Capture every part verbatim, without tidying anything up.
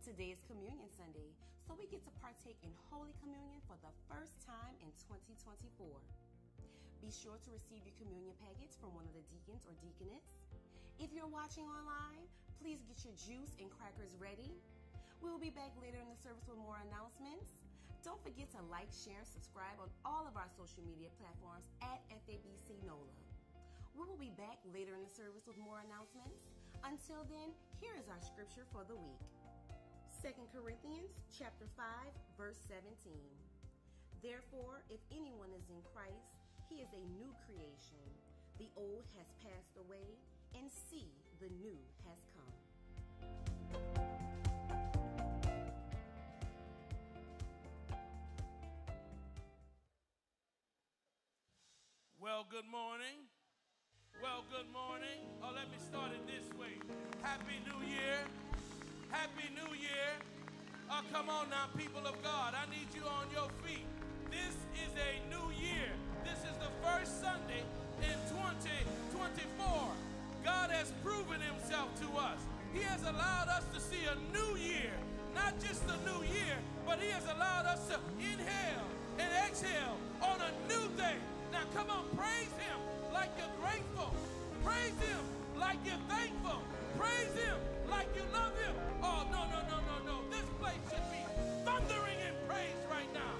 Today is Communion Sunday, so we get to partake in Holy Communion for the first time in twenty twenty-four. Be sure to receive your communion packets from one of the deacons or deaconess. If you're watching online, please get your juice and crackers ready. We will be back later in the service with more announcements. Don't forget to like, share, and subscribe on all of our social media platforms at F A B C NOLA. We will be back later in the service with more announcements. Until then, here is our scripture for the week. Second Corinthians chapter five, verse seventeen. Therefore, if anyone is in Christ, he is a new creation. The old has passed away, and see, the new has come. Well, good morning. Well, good morning. Oh, let me start it this way. Happy New Year. Happy New Year. Oh, come on now, people of God. I need you on your feet. This is a new year. This is the first Sunday in twenty twenty-four. God has proven himself to us. He has allowed us to see a new year. Not just a new year, but he has allowed us to inhale and exhale on a new day. Now come on, praise him like you're grateful. Praise him like you're thankful. Praise him like you love him. Oh, no, no, no, no, no. This place should be thundering in praise right now.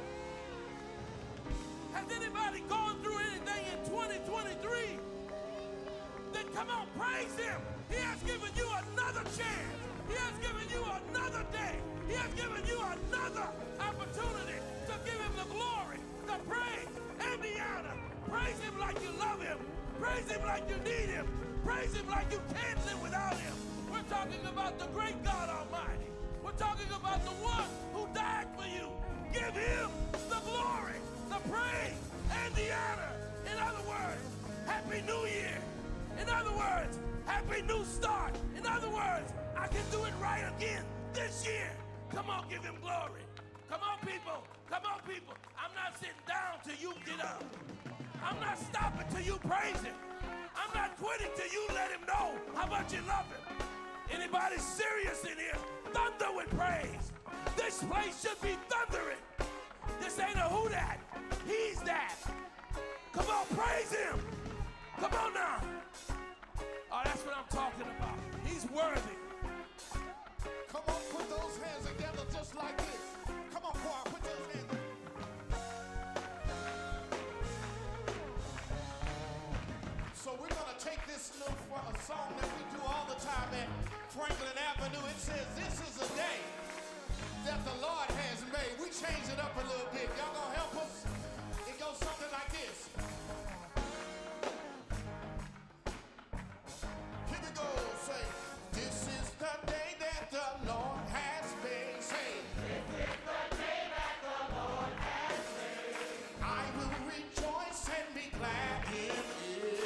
Has anybody gone through anything in twenty twenty-three? Then come on, praise him. He has given you another chance. He has given you another day. He has given you another opportunity to give him the glory, the praise, and the honor. Praise him like you love him. Praise him like you need him. Praise him like you can't live without him. We're talking about the great God Almighty. We're talking about the one who died for you. Give him the glory, the praise, and the honor. In other words, Happy New Year. In other words, Happy New Start. In other words, I can do it right again this year. Come on, give him glory. Come on, people. Come on, people. I'm not sitting down till you get up. I'm not stopping till you praise him. I'm not quitting till you let him know how much you love him. Anybody serious in here? Thunder with praise. This place should be thundering. This ain't a who that. He's that. Come on, praise him. Come on now. Oh, that's what I'm talking about. He's worthy. Come on, put those hands together just like this. Come on, choir, put those hands together. So we're going to take this little a song that we do all the time at Franklin Avenue. It says, this is a day that the Lord has made. We change it up a little bit. Y'all going to help us? It goes something like this. Here we go. Say, this is the day that the Lord has made. Say, this is the day that the Lord has made. I will rejoice and be glad in it.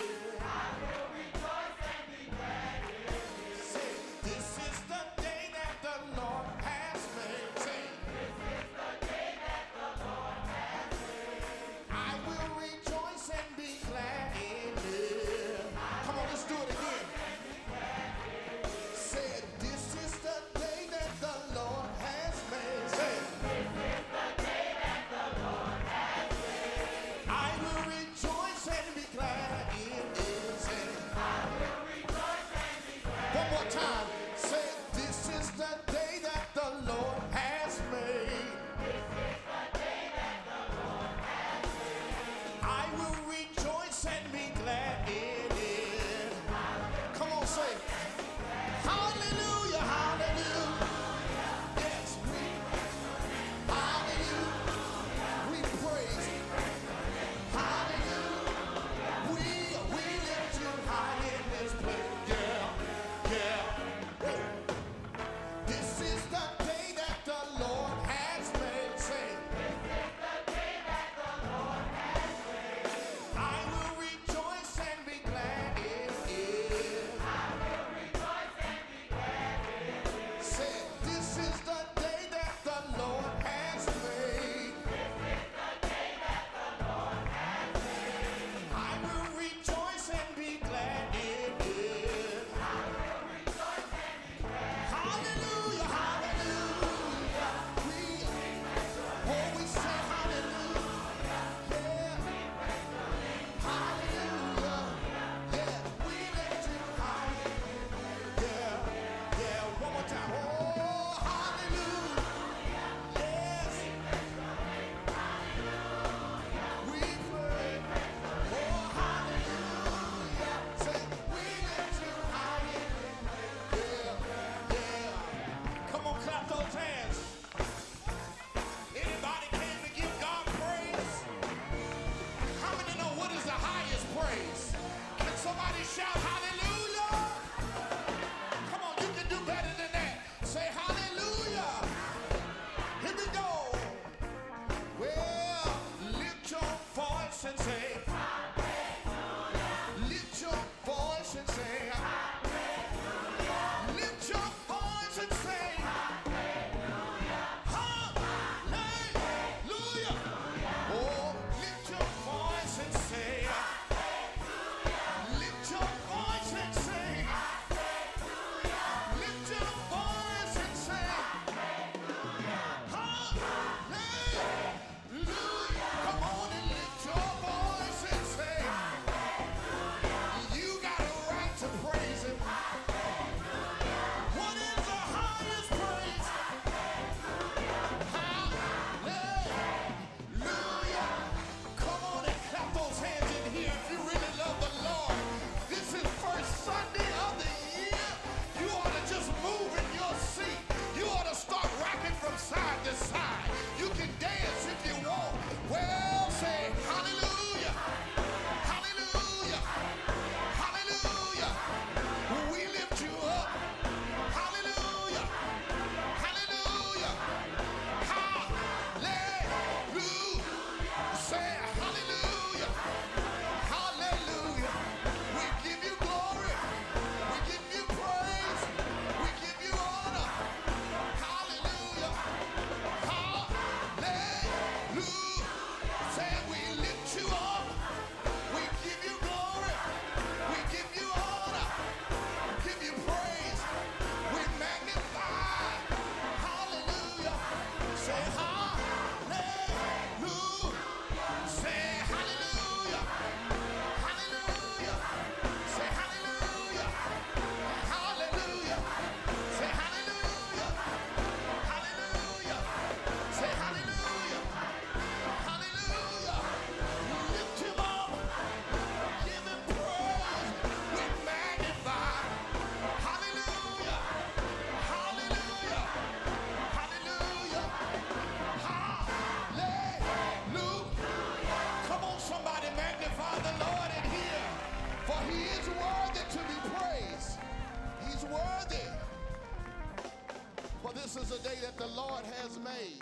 this is a day that the Lord has made.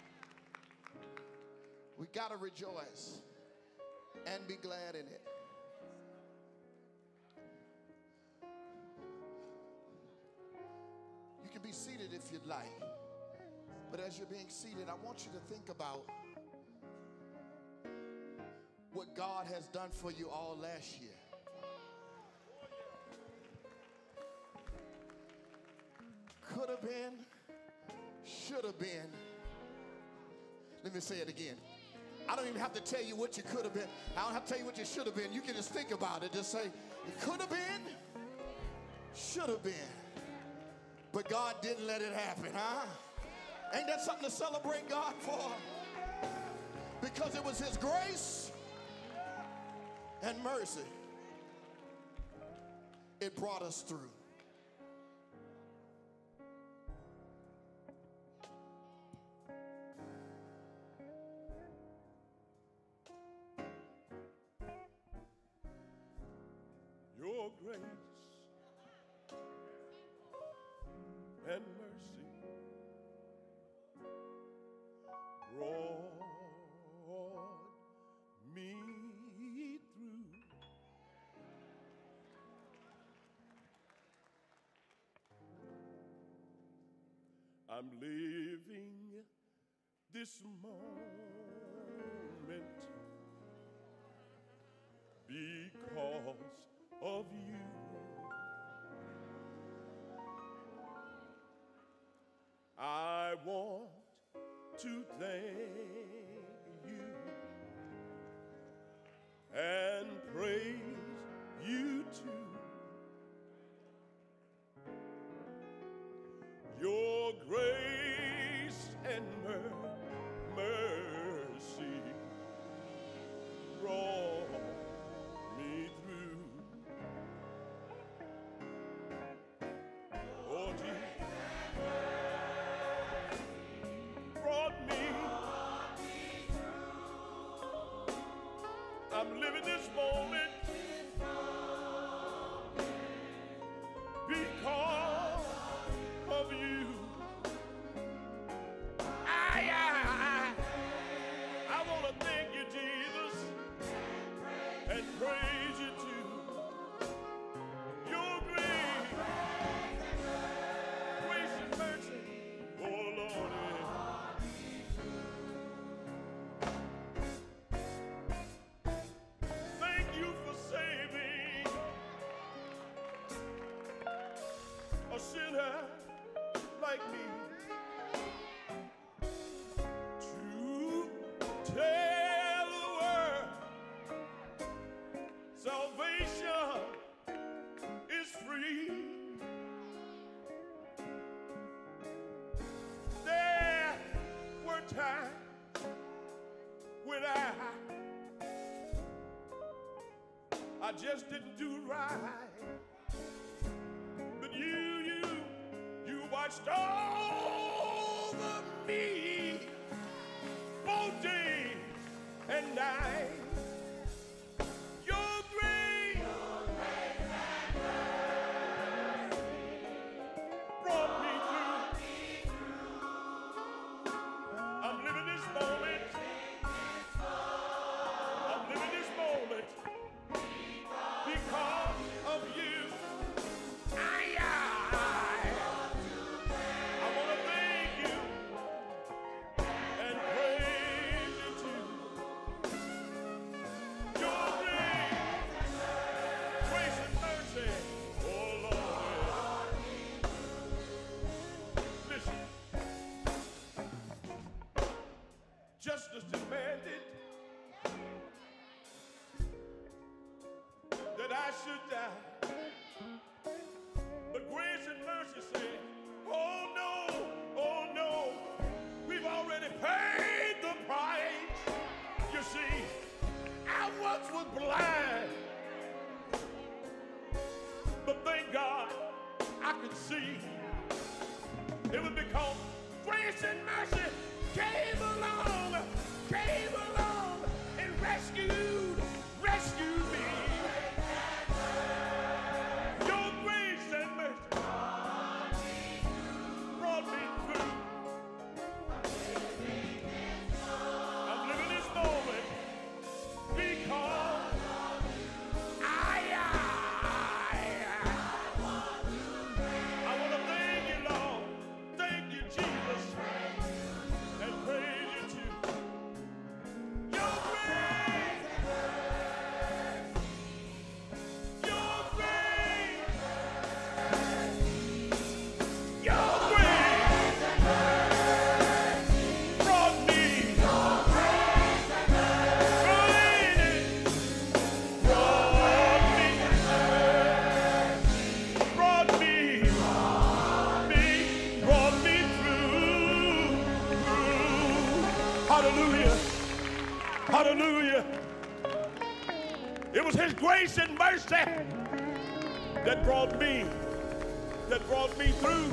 We got to rejoice and be glad in it. You can be seated if you'd like. But as you're being seated, I want you to think about what God has done for you all last year. Could have been, should have been. Let me say it again. I don't even have to tell you what you could have been. I don't have to tell you what you should have been. You can just think about it. Just say, it could have been, should have been. But God didn't let it happen, huh? Ain't that something to celebrate God for? Because it was his grace and mercy. It brought us through. Your grace and mercy brought me through. I'm living this moment because of you. I want to thank you and praise you too. Your grace and mer- mercy brought me through. Oh, Jesus brought me. I'm living this moment because of you. I, I, I, I want to thank you, Jesus, and praise you too. Your grace, grace and mercy, oh Lord. Thank you for saving a sinner like me to tell the world salvation is free. There were times when I I just didn't do right, but you, you, you watched over me both day and night. Your grace, Your grace and mercy brought me through. I'm living this moment. I'm living this moment because of you. I, I, I want to thank you and praise you too. Your grace, grace and mercy, oh Lord. Listen, justice demanded that I should die. But grace and mercy said, oh no, oh no, we've already paid the price. You see, I once was blind, but thank God I could see. It was because grace and mercy came along, came along and rescued, rescued me. Your grace and mercy brought me through. Hallelujah. Hallelujah. It was his grace and mercy that brought me, that brought me through.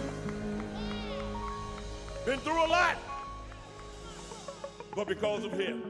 Been through a lot, but because of him.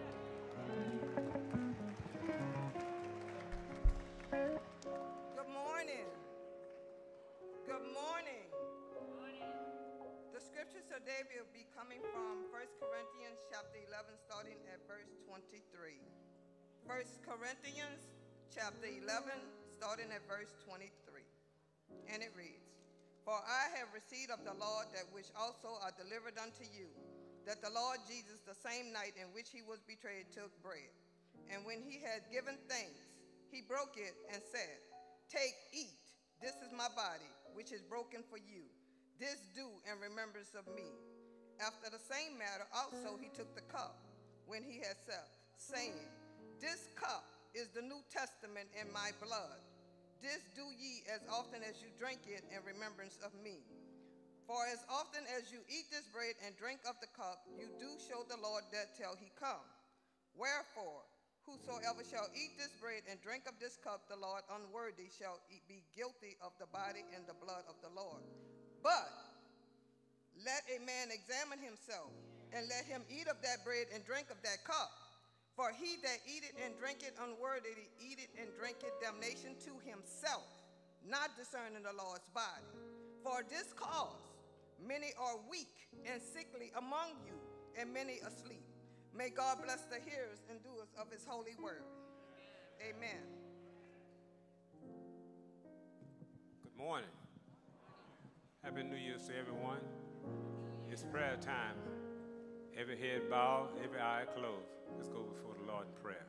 Good morning. Good morning. The scriptures today will be coming from First Corinthians chapter eleven, starting at verse twenty-three. First Corinthians chapter eleven, starting at verse twenty-three. And it reads, For I have received of the Lord that which also I delivered unto you, that the Lord Jesus, the same night in which he was betrayed, took bread. And when he had given thanks, he broke it and said, Take, eat, this is my body, which is broken for you. This do in remembrance of me. After the same manner also he took the cup when he had supped, saying, This cup is the New Testament in my blood. This do ye as often as you drink it in remembrance of me. For as often as you eat this bread and drink of the cup, you do show the Lord death till he come. Wherefore, whosoever shall eat this bread and drink of this cup, the Lord unworthy shall be guilty of the body and the blood of the Lord. But let a man examine himself, and let him eat of that bread and drink of that cup. For he that eateth and drinketh unworthily eateth and drinketh damnation to himself, not discerning the Lord's body. For this cause many are weak and sickly among you, and many asleep. May God bless the hearers and doers of his holy word. Amen. Good morning. Happy New Year to everyone. It's prayer time. Every head bowed, every eye closed. Let's go before the Lord in prayer.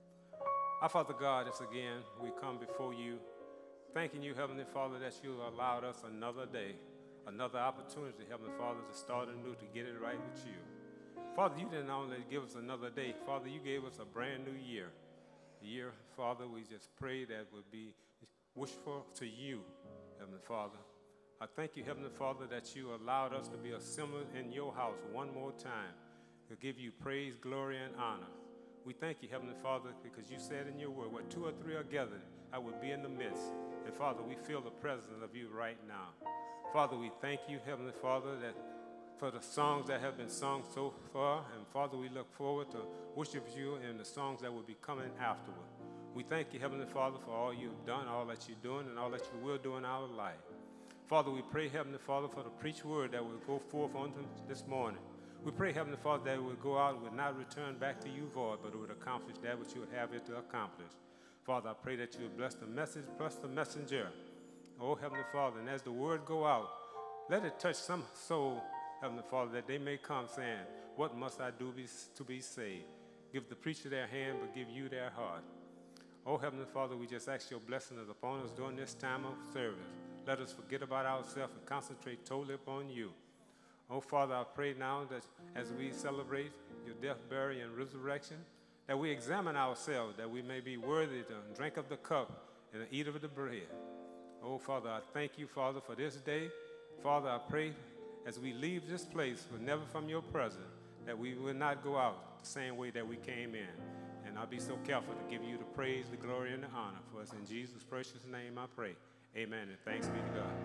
Our Father God, it's again, we come before you, thanking you, Heavenly Father, that you allowed us another day, another opportunity, Heavenly Father, to start anew, to get it right with you. Father, you didn't only give us another day. Father, you gave us a brand new year. The year, Father, we just pray that would be wishful to you, Heavenly Father. I thank you, Heavenly Father, that you allowed us to be assembled in your house one more time to give you praise, glory, and honor. We thank you, Heavenly Father, because you said in your word, where two or three are gathered, I will be in the midst. And Father, we feel the presence of you right now. Father, we thank you, Heavenly Father, that for the songs that have been sung so far. And Father, we look forward to worship you in the songs that will be coming afterward. We thank you, Heavenly Father, for all you've done, all that you're doing, and all that you will do in our life. Father, we pray, Heavenly Father, for the preached word that will go forth on this morning. We pray, Heavenly Father, that it will go out and will not return back to you void, but it would accomplish that which you would have it to accomplish. Father, I pray that you would bless the message plus the messenger. Oh, Heavenly Father, and as the word go out, let it touch some soul, Heavenly Father, that they may come saying, what must I do be, to be saved? Give the preacher their hand, but give you their heart. Oh, Heavenly Father, we just ask your blessings upon us during this time of service. Let us forget about ourselves and concentrate totally upon you. Oh, Father, I pray now that as we celebrate your death, burial, and resurrection, that we examine ourselves, that we may be worthy to drink of the cup and eat of the bread. Oh, Father, I thank you, Father, for this day. Father, I pray as we leave this place, but never from your presence, that we will not go out the same way that we came in. And I'll be so careful to give you the praise, the glory, and the honor. For us in Jesus' precious name I pray. Amen, and thanks be to God.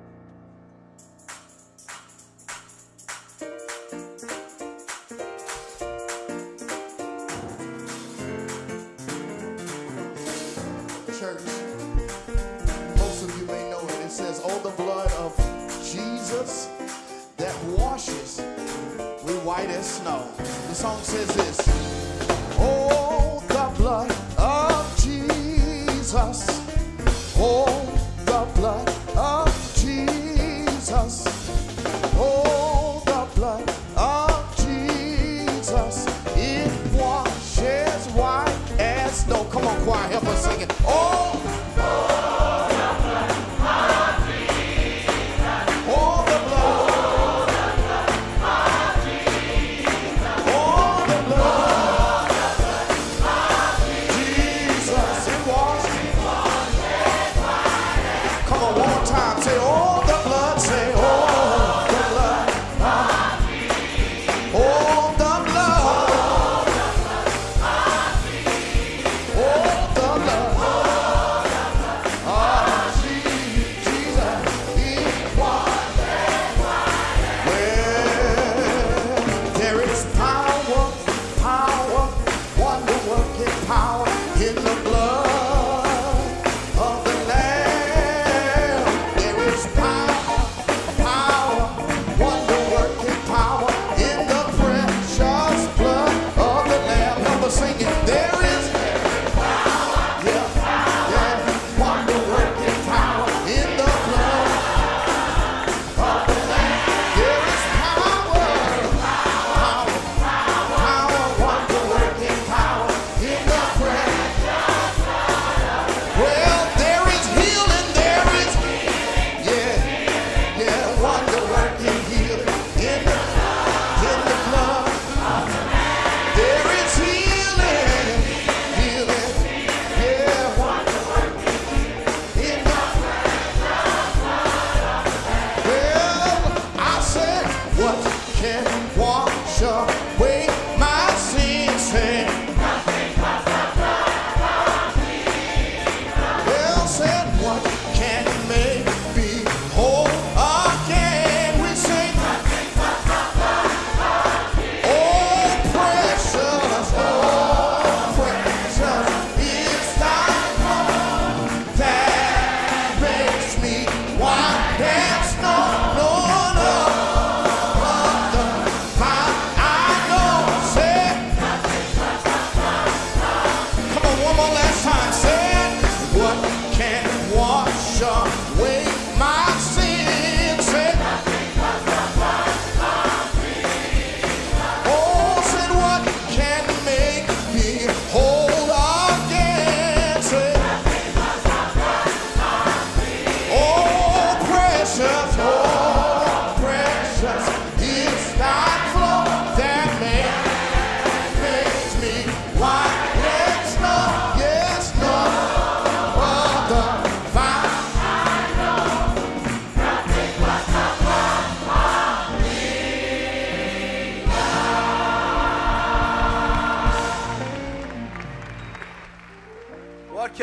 Church, most of you may know it. It says, oh, the blood of Jesus that washes we white as snow. The song says this, oh, the blood of Jesus, oh, the blood of Jesus, oh, the blood of Jesus, it washes white as snow. Come on, choir, help us sing it. Oh, oh, the blood of Jesus, oh, the blood, oh, the blood of Jesus, oh, the blood.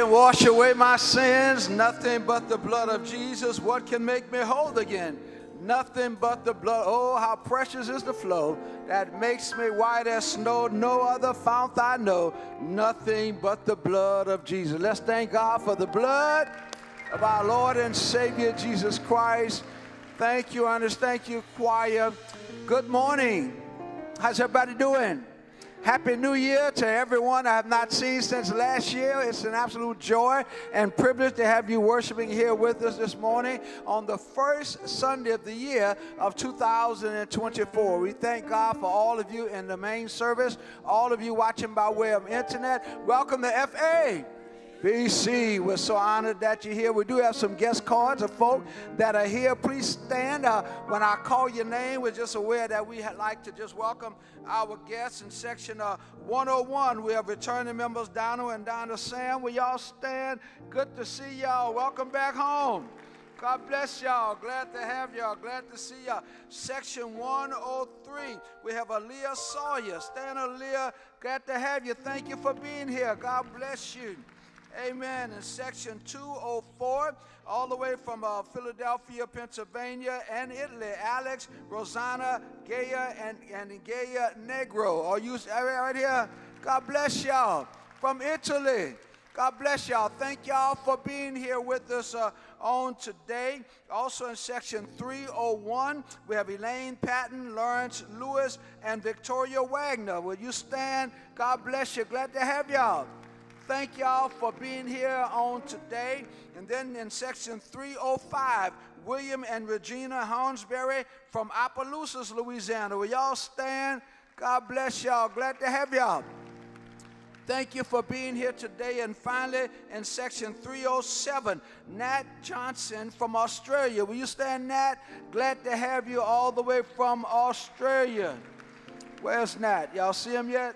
can wash away my sins? Nothing but the blood of Jesus. What can make me whole again? Nothing but the blood. Oh, how precious is the flow that makes me white as snow. No other fount I know. Nothing but the blood of Jesus. Let's thank God for the blood of our Lord and Savior Jesus Christ. Thank you, Ernest. Thank you, choir. Good morning. How's everybody doing? Happy New Year to everyone I have not seen since last year. It's an absolute joy and privilege to have you worshiping here with us this morning on the first Sunday of the year of two thousand twenty-four. We thank God for all of you in the main service, all of you watching by way of internet. Welcome to F A B C. We're so honored that you're here. We do have some guest cards of folk that are here. Please stand. Uh, when I call your name, we're just aware that we like to just welcome our guests in section uh, one oh one. We have returning members, Donald and Donna Sam. Will y'all stand? Good to see y'all. Welcome back home. God bless y'all. Glad to have y'all. Glad to see y'all. Section one oh three, we have Aaliyah Sawyer. Stand, Aaliyah. Glad to have you. Thank you for being here. God bless you. Amen. In section two oh four, all the way from uh, Philadelphia, Pennsylvania, and Italy, Alex, Rosanna, Gaya, and, and Gaya Negro. Are you right here? God bless y'all. From Italy. God bless y'all. Thank y'all for being here with us uh, on today. Also in section three oh one, we have Elaine Patton, Lawrence Lewis, and Victoria Wagner. Will you stand? God bless you. Glad to have y'all. Thank y'all for being here on today. And then in section three oh five, William and Regina Hornsberry from Opelousas, Louisiana. Will y'all stand? God bless y'all. Glad to have y'all. Thank you for being here today. And finally, in section three oh seven, Nat Johnson from Australia. Will you stand, Nat? Glad to have you all the way from Australia. Where's Nat? Y'all see him yet?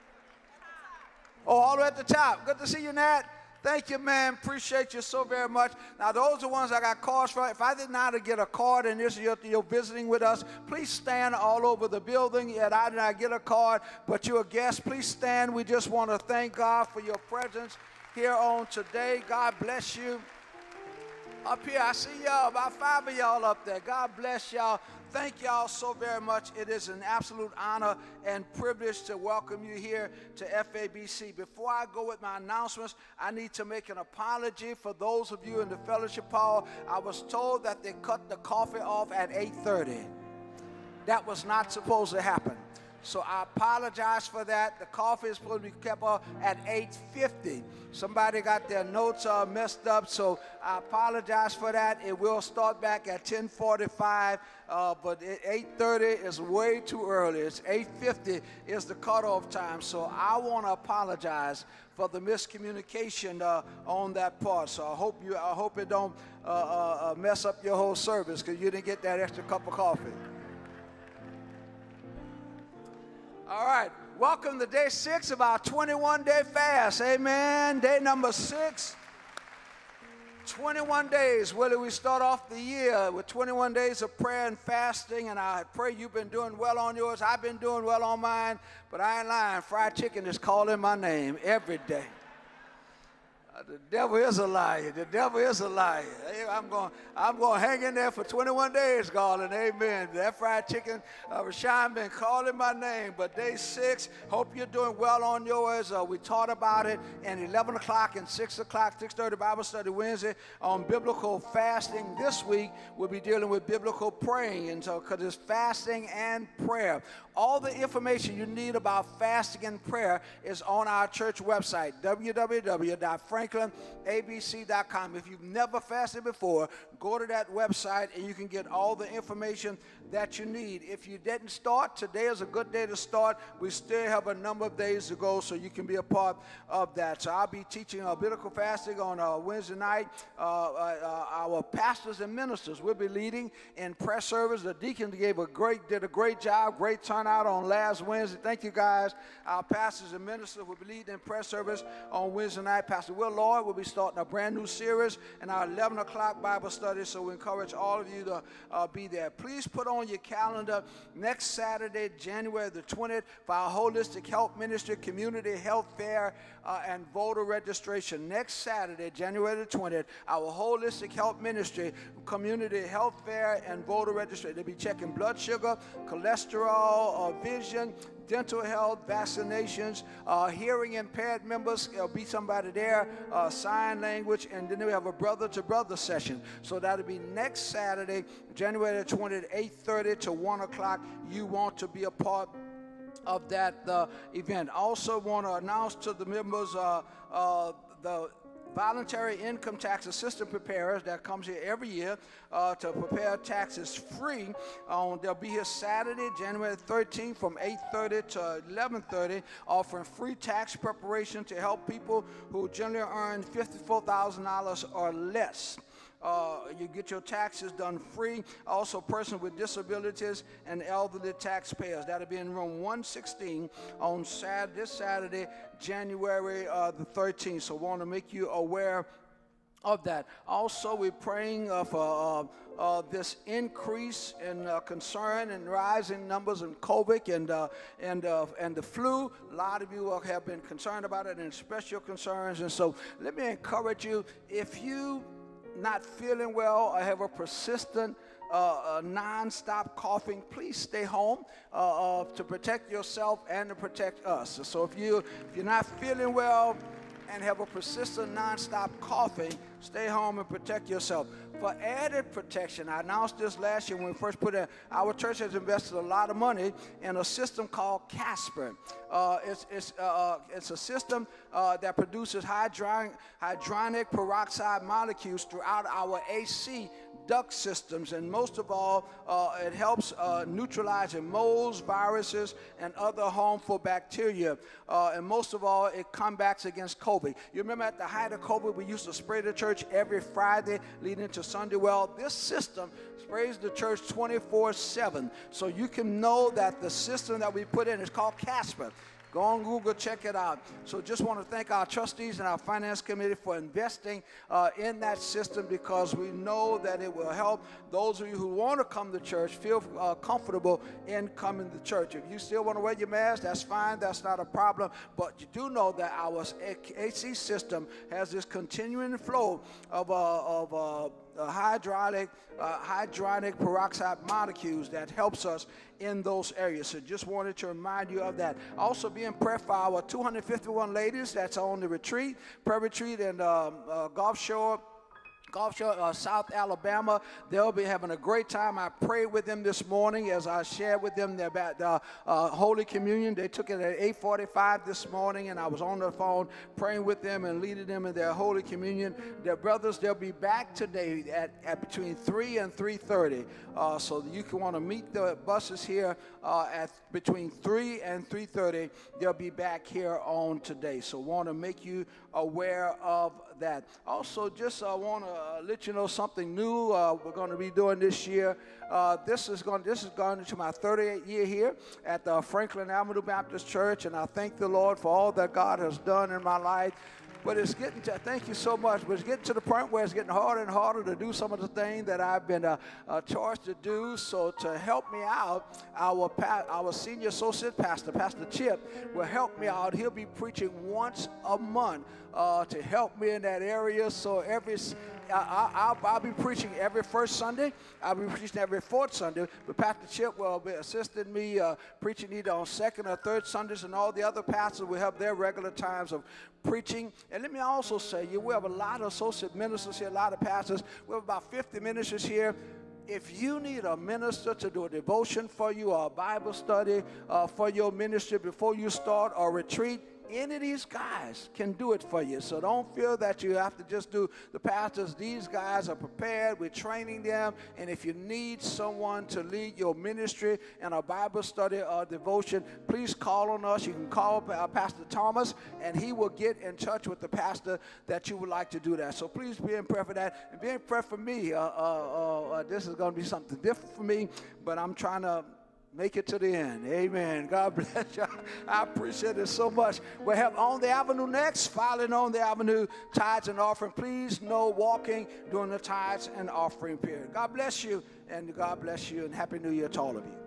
Oh, all the way at the top. Good to see you, Nat. Thank you, man. Appreciate you so very much. Now, those are the ones I got cards for. If I did not get a card and this you're, you're visiting with us, please stand all over the building. Yet I did not get a card, but you're a guest. Please stand. We just want to thank God for your presence here on today. God bless you. Up here, I see y'all, about five of y'all up there. God bless y'all. Thank y'all so very much. It is an absolute honor and privilege to welcome you here to F A B C. Before I go with my announcements, I need to make an apology for those of you in the fellowship hall. I was told that they cut the coffee off at eight thirty. That was not supposed to happen. So I apologize for that. The coffee is supposed to be kept off at eight fifty. Somebody got their notes uh, messed up, so I apologize for that. It will start back at ten forty-five, uh, but eight thirty is way too early. It's eight fifty is the cutoff time, so I want to apologize for the miscommunication uh, on that part. So I hope you, I hope it don't uh, uh, mess up your whole service because you didn't get that extra cup of coffee. All right, welcome to day six of our twenty-one day fast. Amen. Day number six. twenty-one days. Where did we start off the year with twenty-one days of prayer and fasting? And I pray you've been doing well on yours. I've been doing well on mine, but I ain't lying. Fried chicken is calling my name every day. The devil is a liar. The devil is a liar. Hey, I'm going I'm going to hang in there for twenty-one days, Garland. Amen. That fried chicken, uh, Rashawn been calling my name. But day six, hope you're doing well on yours. Uh, we taught about it in eleven o'clock and six o'clock, six thirty Bible study Wednesday on biblical fasting. This week, we'll be dealing with biblical praying. And so, because it's fasting and prayer. All the information you need about fasting and prayer is on our church website, w w w dot franklin a b c dot com. If you've never fasted before, go to that website and you can get all the information that you need. If you didn't start, today is a good day to start. We still have a number of days to go, so you can be a part of that. So I'll be teaching uh, biblical fasting on uh, Wednesday night. Uh, uh, our pastors and ministers will be leading in prayer service. The deacons gave a great, did a great job, great turnout on last Wednesday. Thank you, guys. Our pastors and ministers will be leading in prayer service on Wednesday night. Pastor Will Lord, we'll be starting a brand new series in our eleven o'clock Bible study, so we encourage all of you to uh, be there. Please put on your calendar next Saturday, January the twentieth, for our Holistic Health Ministry Community Health Fair uh, and voter registration. Next Saturday, January the twentieth, our Holistic Health Ministry Community Health Fair and voter registration. They'll be checking blood sugar, cholesterol, uh, vision, dental health, vaccinations, uh, hearing impaired members. There'll be somebody there, uh, sign language, and then we have a brother-to-brother session. So that'll be next Saturday, January the twentieth, eight thirty to one o'clock. You want to be a part of that uh, event. I also want to announce to the members uh, uh, the voluntary income tax assistant preparers that comes here every year uh, to prepare taxes free. Um, they'll be here Saturday, January thirteenth from eight thirty to eleven thirty, offering free tax preparation to help people who generally earn fifty-four thousand dollars or less. Uh, you get your taxes done free. Also, persons with disabilities and elderly taxpayers. That'll be in room one sixteen on Saturday, this Saturday, January uh, the thirteenth. So, want to make you aware of that. Also, we're praying uh, for uh, uh, this increase in uh, concern and rising numbers in COVID and uh, and uh, and the flu. A lot of you have been concerned about it and special concerns. And so, let me encourage you, if you not feeling well or have a persistent uh, uh, non-stop coughing, please stay home uh, uh, to protect yourself and to protect us. So if, you, if you're not feeling well and have a persistent non-stop coughing, stay home and protect yourself. For added protection, I announced this last year when we first put it, our church has invested a lot of money in a system called Casper. Uh, it's, it's, uh, it's a system uh, that produces hydron hydronic peroxide molecules throughout our A C duct systems, and most of all, uh, it helps uh, neutralizing molds, viruses, and other harmful bacteria. Uh, and most of all, it combats against COVID. You remember at the height of COVID, we used to spray the church every Friday leading into Sunday. Well, this system sprays the church twenty-four seven. So you can know that the system that we put in is called Casper. Go on Google, check it out. So just want to thank our trustees and our finance committee for investing uh, in that system, because we know that it will help those of you who want to come to church feel uh, comfortable in coming to church. If you still want to wear your mask, that's fine. That's not a problem. But you do know that our A C system has this continuing flow of, uh, of uh, Uh, hydraulic, uh, hydronic peroxide molecules that helps us in those areas. So just wanted to remind you of that. Also being prayer for our two hundred fifty-one ladies that's on the retreat, prayer retreat in um, uh, Gulf Shore, Gulf Shore, uh, South Alabama. They'll be having a great time. I prayed with them this morning as I shared with them about the uh, Holy Communion. They took it at eight forty-five this morning, and I was on the phone praying with them and leading them in their Holy Communion. Their brothers, they'll be back today at, at between three and three thirty. Uh, so you can want to meet the buses here uh, at between three and three thirty. They'll be back here on today. So want to make you aware of that. Also, just uh, want to uh, let you know something new uh, we're going to be doing this year. Uh, this is going. This is going into my thirty-eighth year here at the Franklin Avenue Baptist Church, and I thank the Lord for all that God has done in my life. But it's getting to, thank you so much, but it's getting to the point where it's getting harder and harder to do some of the things that I've been uh, uh, charged to do. So to help me out, our pa our senior associate pastor, Pastor Chip, will help me out. He'll be preaching once a month uh, to help me in that area. So every I, I'll, I'll be preaching every first Sunday. I'll be preaching every fourth Sunday. But Pastor Chip will be assisting me uh, preaching either on second or third Sundays, and all the other pastors will have their regular times of preaching. And let me also say, you we have a lot of associate ministers here, a lot of pastors. We have about fifty ministers here. If you need a minister to do a devotion for you or a Bible study uh, for your ministry before you start or retreat, any of these guys can do it for you. So don't feel that you have to just do the pastors. These guys are prepared. We're training them. And if you need someone to lead your ministry in a Bible study or devotion, please call on us. You can call uh, Pastor Thomas, and he will get in touch with the pastor that you would like to do that. So please be in prayer for that. And be in prayer for me. Uh, uh, uh, uh, this is going to be something different for me, but I'm trying to Make it to the end. Amen. God bless you. I appreciate it so much. We have On the Avenue next. Filing On the Avenue, tithes and offering. Please no walking during the tithes and offering period. God bless you, and God bless you, and Happy New Year to all of you.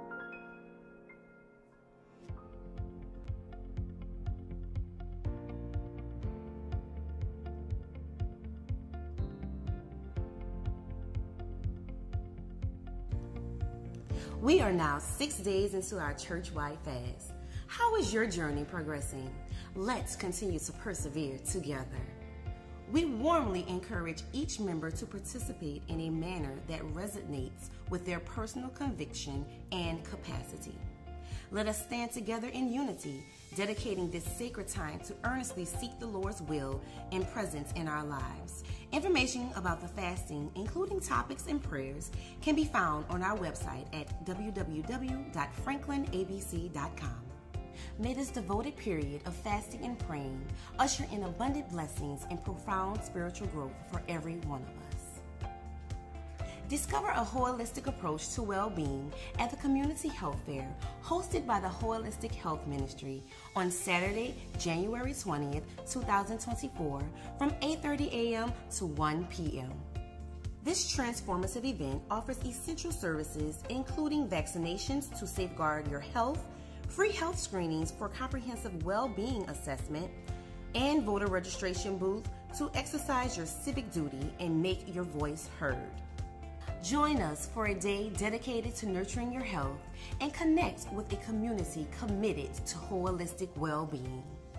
We are now six days into our church-wide fast. How is your journey progressing? Let's continue to persevere together. We warmly encourage each member to participate in a manner that resonates with their personal conviction and capacity. Let us stand together in unity, dedicating this sacred time to earnestly seek the Lord's will and presence in our lives. Information about the fasting, including topics and prayers, can be found on our website at w w w dot franklin a b c dot com. May this devoted period of fasting and praying usher in abundant blessings and profound spiritual growth for every one of us. Discover a holistic approach to well-being at the Community Health Fair hosted by the Holistic Health Ministry on Saturday, January twentieth, two thousand twenty-four from eight thirty a m to one p m This transformative event offers essential services including vaccinations to safeguard your health, free health screenings for comprehensive well-being assessment, and voter registration booth to exercise your civic duty and make your voice heard. Join us for a day dedicated to nurturing your health and connect with a community committed to holistic well-being.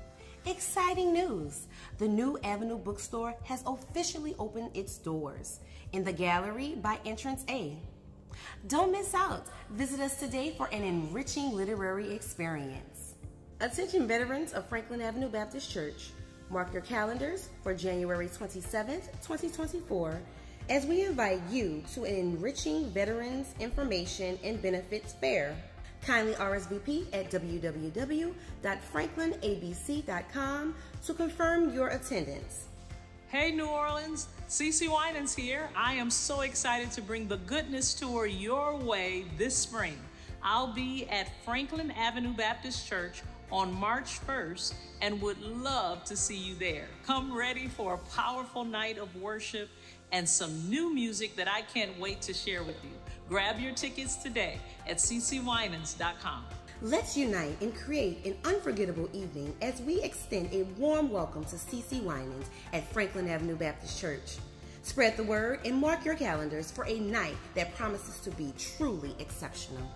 Exciting news! The New Avenue Bookstore has officially opened its doors in the gallery by entrance A. Don't miss out. Visit us today for an enriching literary experience. Attention veterans of Franklin Avenue Baptist Church, mark your calendars for January twenty-seventh, twenty twenty-four, as we invite you to an enriching Veterans Information and Benefits Fair. Kindly R S V P at w w w dot franklin a b c dot com to confirm your attendance. Hey New Orleans, Cece Winans here. I am so excited to bring the Goodness Tour your way this spring. I'll be at Franklin Avenue Baptist Church on March first and would love to see you there. Come ready for a powerful night of worship and some new music that I can't wait to share with you. Grab your tickets today at c c winans dot com. Let's unite and create an unforgettable evening as we extend a warm welcome to C C Winans at Franklin Avenue Baptist Church. Spread the word and mark your calendars for a night that promises to be truly exceptional.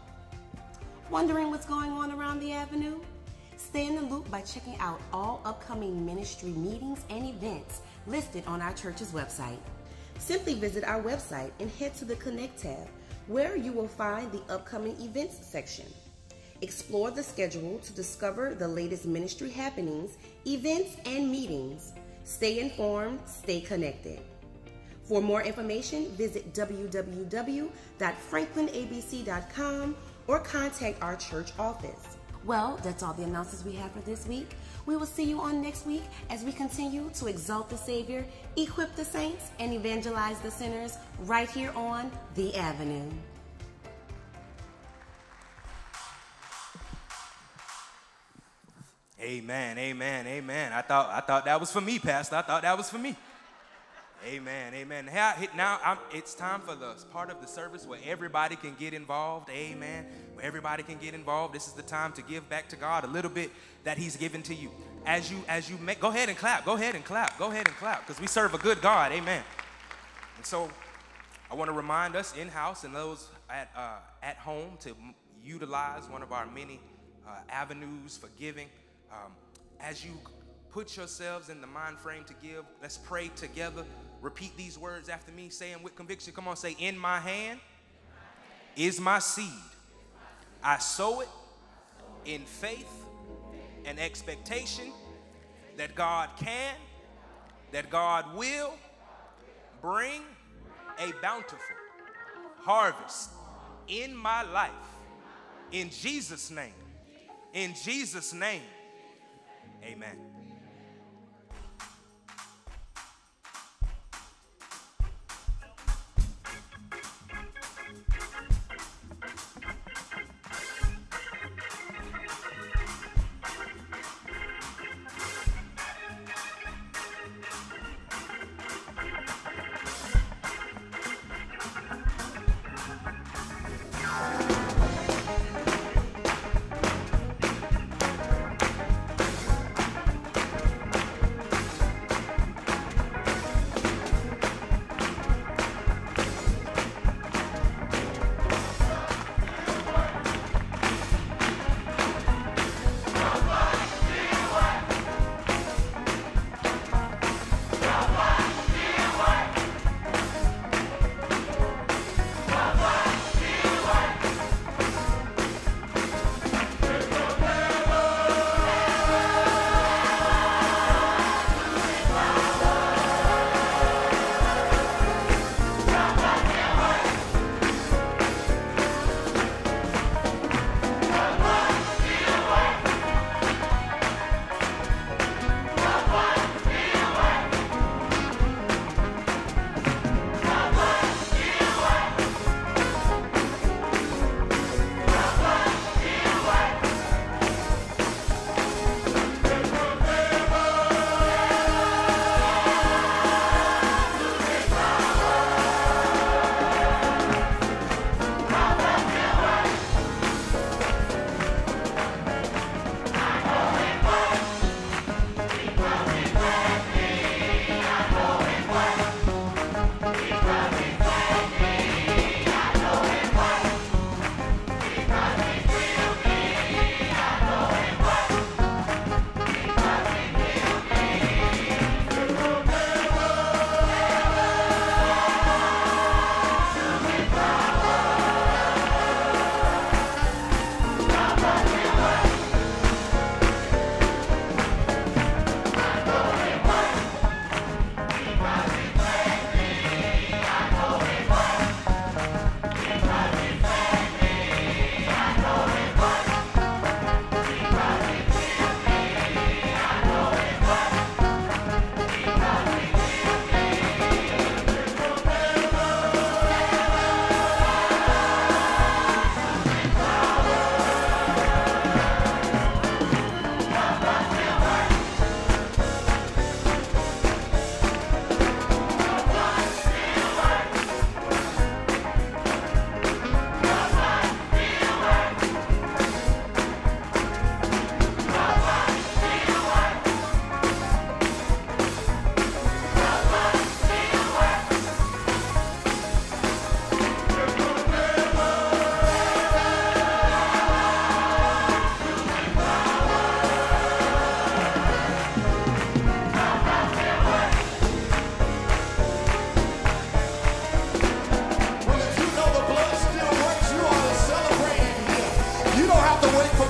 Wondering what's going on around the Avenue? Stay in the loop by checking out all upcoming ministry meetings and events listed on our church's website. Simply visit our website and head to the Connect tab, where you will find the upcoming events section. Explore the schedule to discover the latest ministry happenings, events, and meetings. Stay informed, stay connected. For more information, visit w w w dot franklin a b c dot com or contact our church office. Well, that's all the announcements we have for this week. We will see you on next week as we continue to exalt the Savior, equip the saints, and evangelize the sinners right here on The Avenue. Amen, amen, amen. I thought I thought that was for me, Pastor. I thought that was for me. Amen, amen. Now I'm, it's time for the part of the service where everybody can get involved. Amen. Where everybody can get involved. This is the time to give back to God a little bit that He's given to you. As you, as you make, go ahead and clap. Go ahead and clap. Go ahead and clap, because we serve a good God. Amen. And so, I want to remind us in-house and those at uh, at home to utilize one of our many uh, avenues for giving. Um, as you put yourselves in the mind frame to give, let's pray together. Repeat these words after me, saying with conviction. Come on, say, in my hand is my seed. I sow it in faith and expectation that God can, that God will bring a bountiful harvest in my life. In Jesus' name. In Jesus' name. Amen.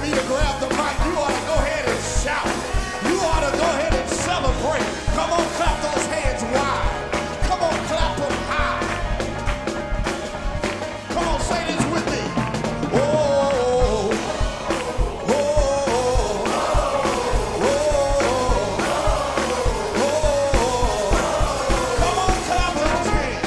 me to grab the mic, you ought to go ahead and shout. You ought to go ahead and celebrate. Come on, clap those hands wide. Come on, clap them high. Come on, say this with me. Oh, oh, oh, oh, oh. Come on, clap those hands.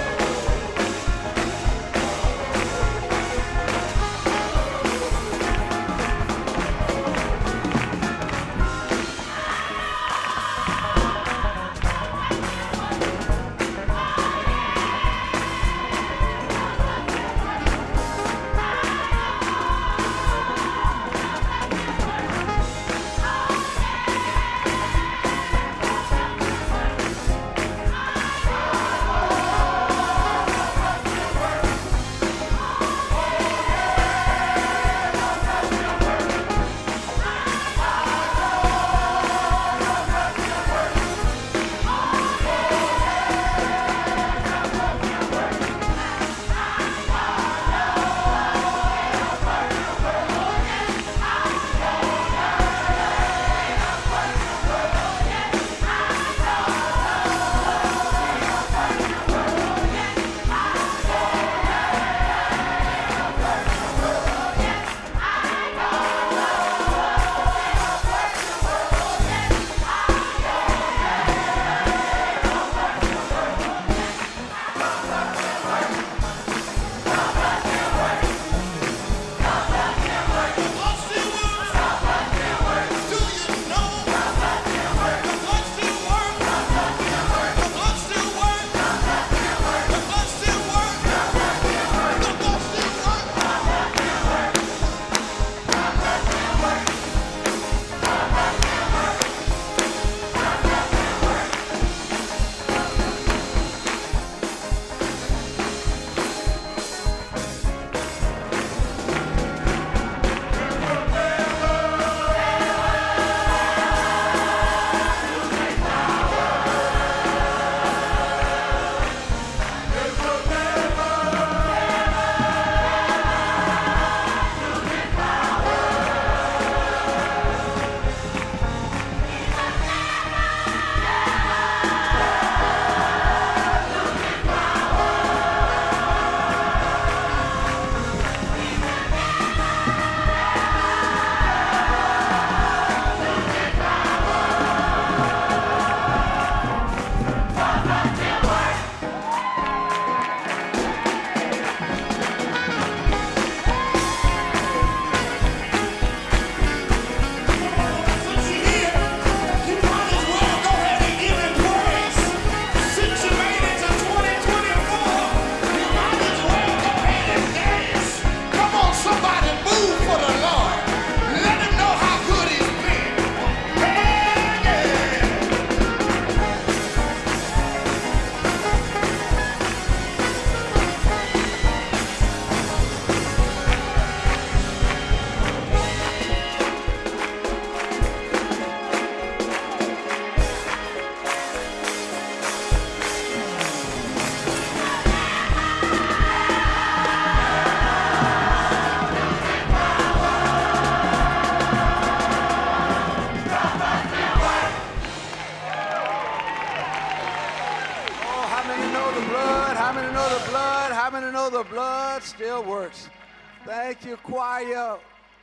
The blood still works. Thank you, choir,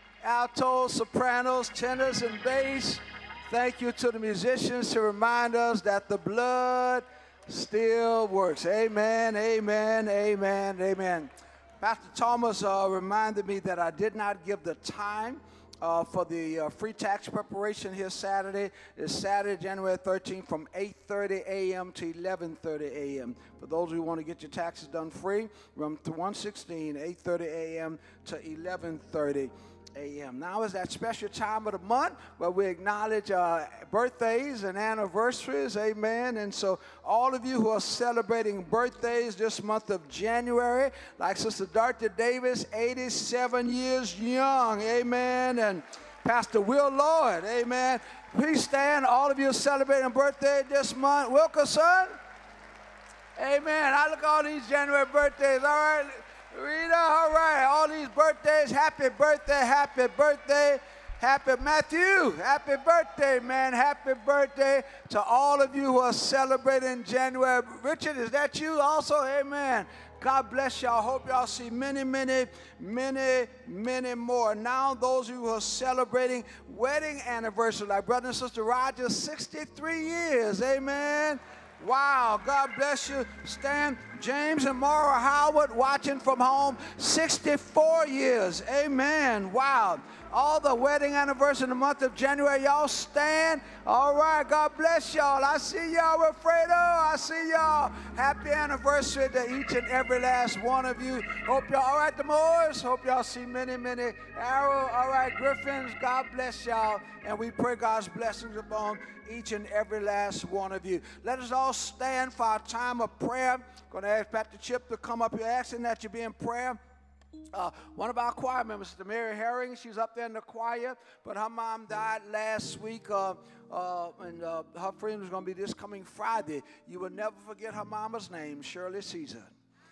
altos, sopranos, tenors, and bass. Thank you to the musicians to remind us that the blood still works. Amen, amen, amen, amen. Pastor Thomas uh, reminded me that I did not give the time uh, for the uh, free tax preparation here Saturday. It's Saturday, January thirteenth from eight thirty a m to eleven thirty a m For those who want to get your taxes done free, from one sixteen, eight thirty a m to eleven thirty a m Now is that special time of the month where we acknowledge uh, birthdays and anniversaries, amen. And so all of you who are celebrating birthdays this month of January, like Sister Dorothy Davis, eighty-seven years young, amen. And Pastor Will Lloyd, amen. Please stand, all of you celebrating birthday this month. Wilkerson, amen. I look at all these January birthdays, all right. Rita, all right. All these birthdays, happy birthday, happy birthday. Happy Matthew, happy birthday, man. Happy birthday to all of you who are celebrating January. Richard, is that you also? Amen. God bless y'all. Hope y'all see many, many, many, many more. Now, those of you who are celebrating wedding anniversary, like brother and sister Roger, sixty-three years. Amen. Wow, God bless you. Stan, James, and Mara Howard watching from home, sixty-four years. Amen. Wow. All the wedding anniversary in the month of January, y'all stand. All right, God bless y'all. I see y'all, Wilfredo. I see y'all. Happy anniversary to each and every last one of you. Hope y'all, all right, the Moors. Hope y'all see many, many arrow. All right, Griffins. God bless y'all. And we pray God's blessings upon each and every last one of you. Let us all stand for our time of prayer. Going to ask Pastor Chip to come up here, asking that you be in prayer. Uh, one of our choir members, Sister Mary Herring, she's up there in the choir, but her mom died last week, uh, uh, and uh, her friend was going to be this coming Friday. You will never forget her mama's name, Shirley Caesar.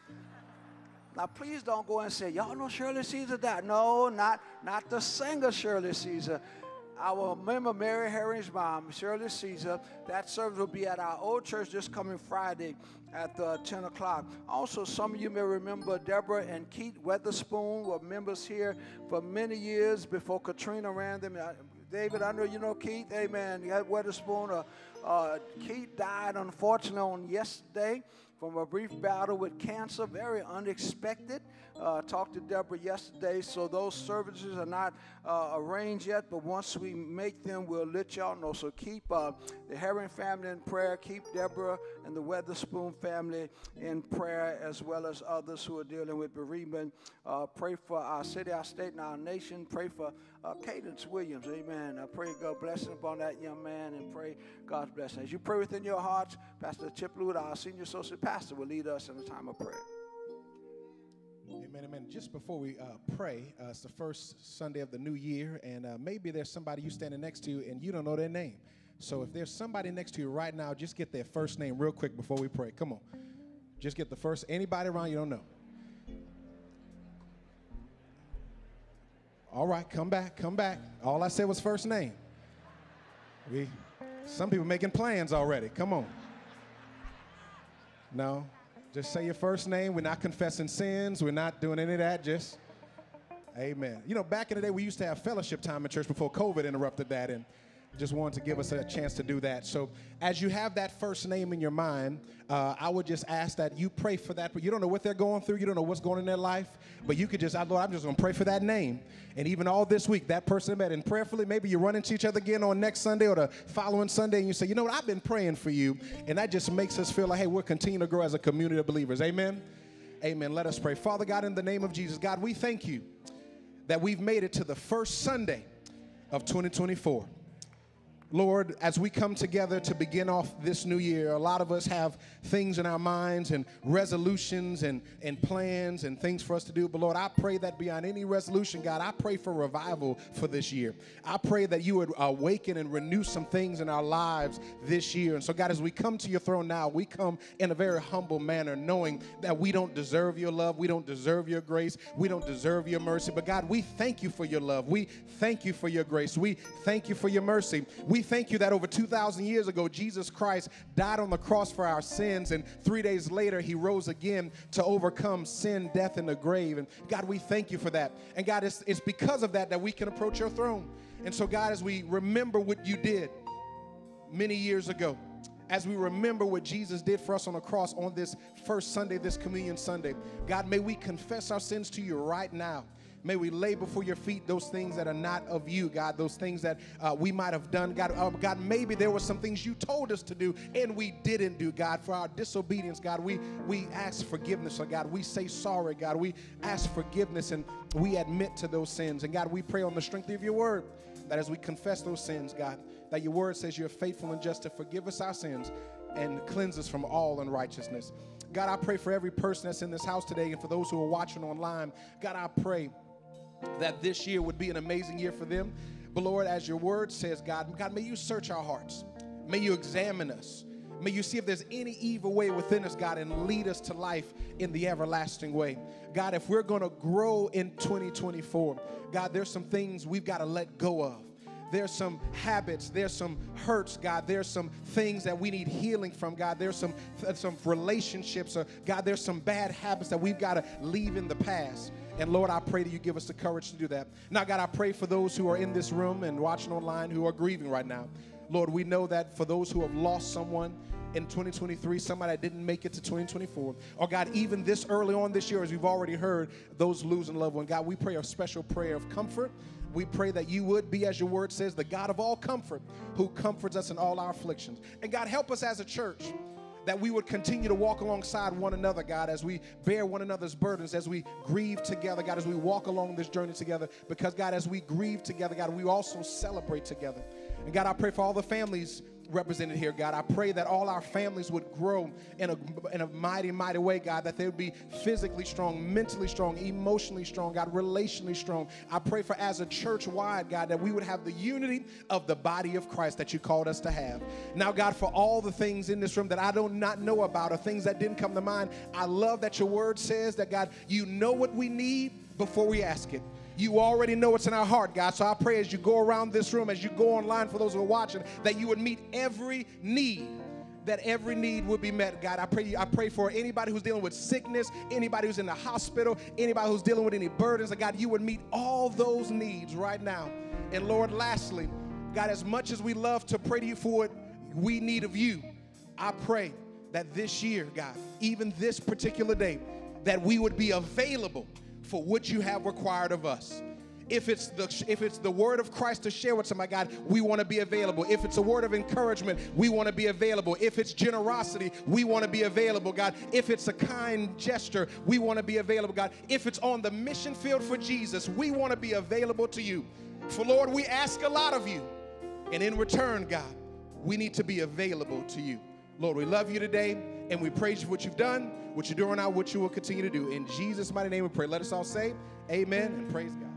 Now, please don't go and say, y'all know Shirley Caesar died. No, not, not the singer Shirley Caesar. I will remember Mary Herring's mom, Shirley Caesar. That service will be at our old church this coming Friday at uh, ten o'clock. Also, some of you may remember Deborah and Keith Weatherspoon were members here for many years before Katrina ran them. Uh, David, I know you know Keith. Amen. You had Weatherspoon. Uh, uh, Keith died, unfortunately, on yesterday from a brief battle with cancer, very unexpected. Uh, talked to Deborah yesterday, so those services are not uh, arranged yet, but once we make them, we'll let y'all know. So keep uh, the Herring family in prayer. Keep Deborah and the Weatherspoon family in prayer, as well as others who are dealing with bereavement. Uh, pray for our city, our state, and our nation. Pray for uh, Cadence Williams. Amen. I pray God blessing upon that young man, and pray God's blessing. As you pray within your hearts, Pastor Chip Luter, our senior associate pastor, will lead us in a time of prayer. Amen, amen. Just before we uh, pray, uh, it's the first Sunday of the new year, and uh, maybe there's somebody you standing next to and you don't know their name. So if there's somebody next to you right now, just get their first name real quick before we pray. Come on. Just get the first. Anybody around you don't know. All right, come back, come back. All I said was first name. We, some people making plans already. Come on. No. Just say your first name. We're not confessing sins. We're not doing any of that. Just, amen. You know, back in the day, we used to have fellowship time in church before COVID interrupted that, and just wanted to give us a chance to do that. So as you have that first name in your mind, uh, I would just ask that you pray for that. But you don't know what they're going through. You don't know what's going on in their life. But you could just, Lord, I'm just going to pray for that name. And even all this week, that person met, and prayerfully, maybe you run into each other again on next Sunday or the following Sunday, and you say, you know what, I've been praying for you. And that just makes us feel like, hey, we're continuing to grow as a community of believers. Amen? Amen. Let us pray. Father God, in the name of Jesus, God, we thank you that we've made it to the first Sunday of twenty twenty-four. Lord, as we come together to begin off this new year, a lot of us have things in our minds and resolutions and, and plans and things for us to do. But Lord, I pray that beyond any resolution, God, I pray for revival for this year. I pray that you would awaken and renew some things in our lives this year. And so, God, as we come to your throne now, we come in a very humble manner, knowing that we don't deserve your love. We don't deserve your grace. We don't deserve your mercy. But God, we thank you for your love. We thank you for your grace. We thank you for your mercy. We thank you that over two thousand years ago, Jesus Christ died on the cross for our sins, and three days later, he rose again to overcome sin, death, and the grave. And God, we thank you for that. And God, it's, it's because of that that we can approach your throne. And so, God, as we remember what you did many years ago, as we remember what Jesus did for us on the cross on this first Sunday, this Communion Sunday, God, may we confess our sins to you right now. May we lay before your feet those things that are not of you, God, those things that uh, we might have done. God, uh, God, maybe there were some things you told us to do and we didn't do, God. For our disobedience, God, we, we ask forgiveness, oh God. We say sorry, God. We ask forgiveness and we admit to those sins. And God, we pray on the strength of your word that as we confess those sins, God, that your word says you're faithful and just to forgive us our sins and cleanse us from all unrighteousness. God, I pray for every person that's in this house today and for those who are watching online. God, I pray that this year would be an amazing year for them. But Lord, as your word says, God, God, may you search our hearts. May you examine us. May you see if there's any evil way within us, God, and lead us to life in the everlasting way. God, if we're going to grow in twenty twenty-four, God, there's some things we've got to let go of. There's some habits, there's some hurts, God. There's some things that we need healing from, God. There's some, some relationships, or God, there's some bad habits that we've got to leave in the past. And Lord, I pray that you give us the courage to do that. Now, God, I pray for those who are in this room and watching online who are grieving right now. Lord, we know that for those who have lost someone in twenty twenty-three, somebody that didn't make it to twenty twenty-four, or God, even this early on this year, as we've already heard, those losing loved one, God, we pray a special prayer of comfort. We pray that you would be, as your word says, the God of all comfort, who comforts us in all our afflictions. And God, help us as a church that we would continue to walk alongside one another, God, as we bear one another's burdens, as we grieve together, God, as we walk along this journey together. Because, God, as we grieve together, God, we also celebrate together. And, God, I pray for all the families represented here, God. I pray that all our families would grow in a, in a mighty, mighty way, God, that they would be physically strong, mentally strong, emotionally strong, God, relationally strong. I pray for, as a church-wide, God, that we would have the unity of the body of Christ that you called us to have. Now, God, for all the things in this room that I do not know about or things that didn't come to mind, I love that your word says that, God, you know what we need before we ask it. You already know what's in our heart, God. So I pray as you go around this room, as you go online for those who are watching, that you would meet every need, that every need would be met, God. I pray, I pray for anybody who's dealing with sickness, anybody who's in the hospital, anybody who's dealing with any burdens, that God, you would meet all those needs right now. And Lord, lastly, God, as much as we love to pray to you for what we need of you, I pray that this year, God, even this particular day, that we would be available for what you have required of us. If it's the if it's the word of Christ to share with somebody, God, we want to be available. If it's a word of encouragement, we want to be available. If it's generosity, we want to be available, God. If it's a kind gesture, we want to be available, God. If it's on the mission field for Jesus, we want to be available to you. For Lord, we ask a lot of you. And in return, God, we need to be available to you. Lord, we love you today, and we praise you for what you've done, what you're doing now, what you will continue to do. In Jesus' mighty name we pray. Let us all say amen and praise God.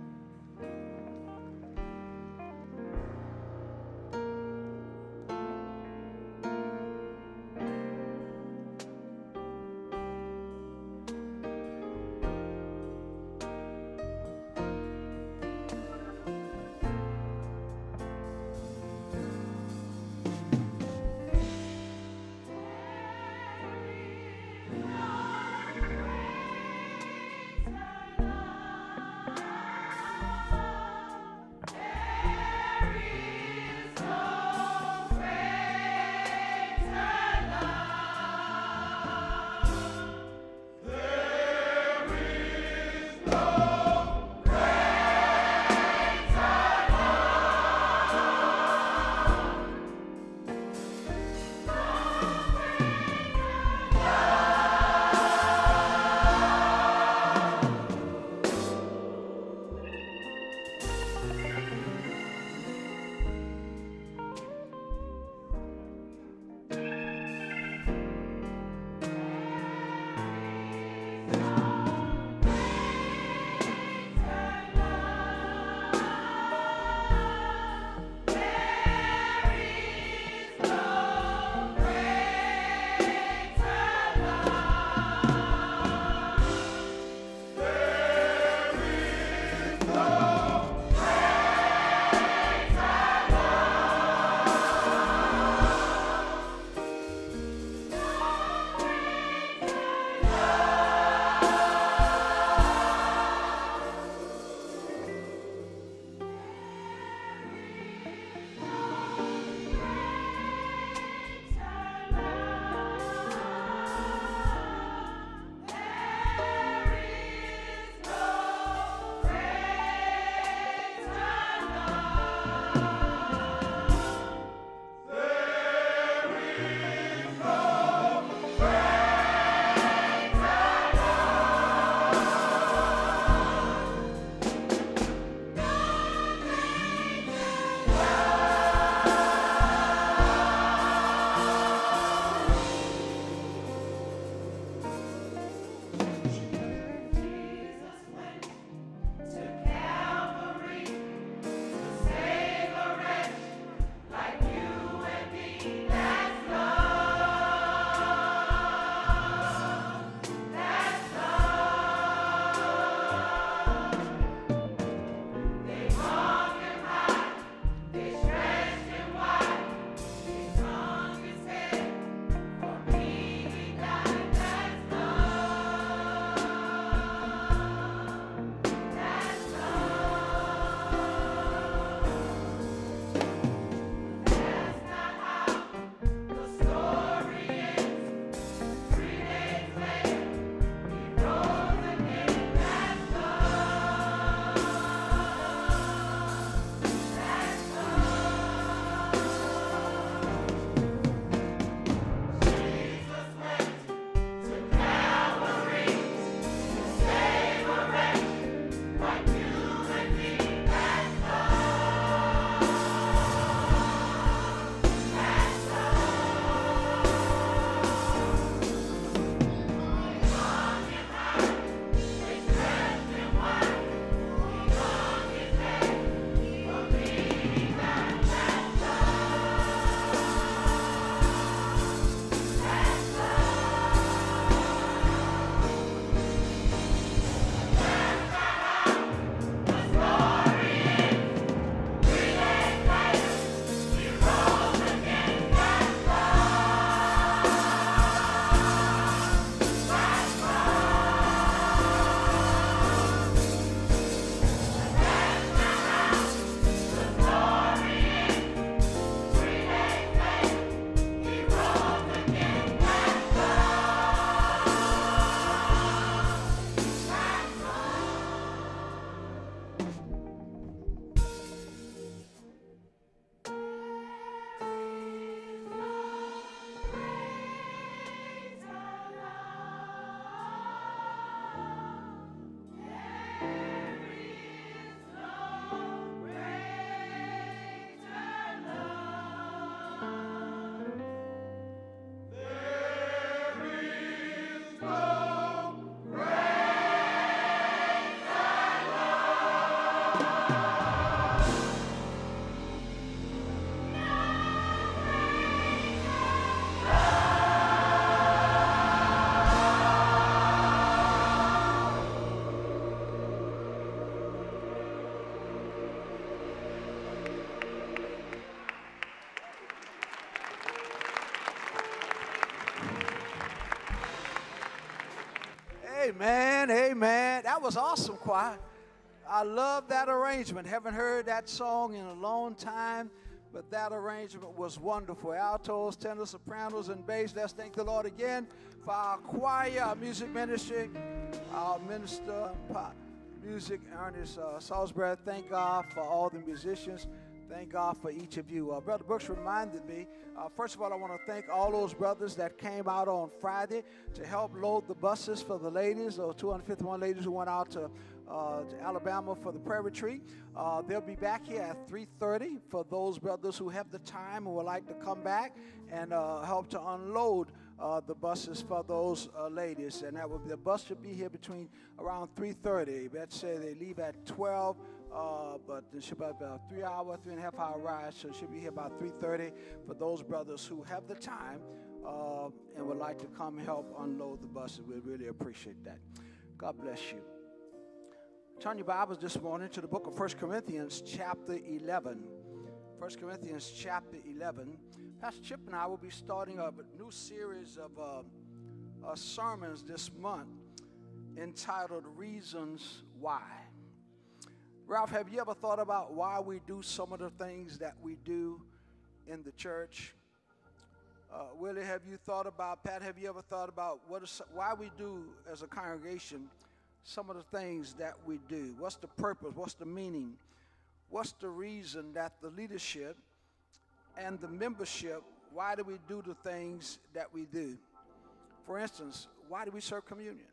Amen, amen. That was awesome, choir. I love that arrangement. Haven't heard that song in a long time, but that arrangement was wonderful. Altos, tenors, sopranos, and bass. Let's thank the Lord again for our choir, our music ministry, our minister, pop, music, Ernest uh, Salisbury. Thank God for all the musicians. Thank God for each of you. Uh, Brother Brooks reminded me, uh, first of all, I want to thank all those brothers that came out on Friday to help load the buses for the ladies, those two hundred fifty-one ladies who went out to, uh, to Alabama for the prayer retreat. Uh, they'll be back here at three thirty for those brothers who have the time and would like to come back and uh, help to unload uh, the buses for those uh, ladies. And that will be, the bus should be here between around three thirty. Let's say they leave at twelve. Uh, but it should be about a three hour, three and a half hour ride, so it should be here about three thirty for those brothers who have the time uh, and would like to come help unload the buses. We really appreciate that. God bless you. Turn your Bibles this morning to the book of First Corinthians chapter eleven. First Corinthians chapter eleven. Pastor Chip and I will be starting a new series of uh, uh, sermons this month entitled Reasons Why. Ralph, have you ever thought about why we do some of the things that we do in the church? Uh, Willie, have you thought about, Pat, have you ever thought about what is, why we do as a congregation some of the things that we do? What's the purpose? What's the meaning? What's the reason that the leadership and the membership, why do we do the things that we do? For instance, why do we serve communion?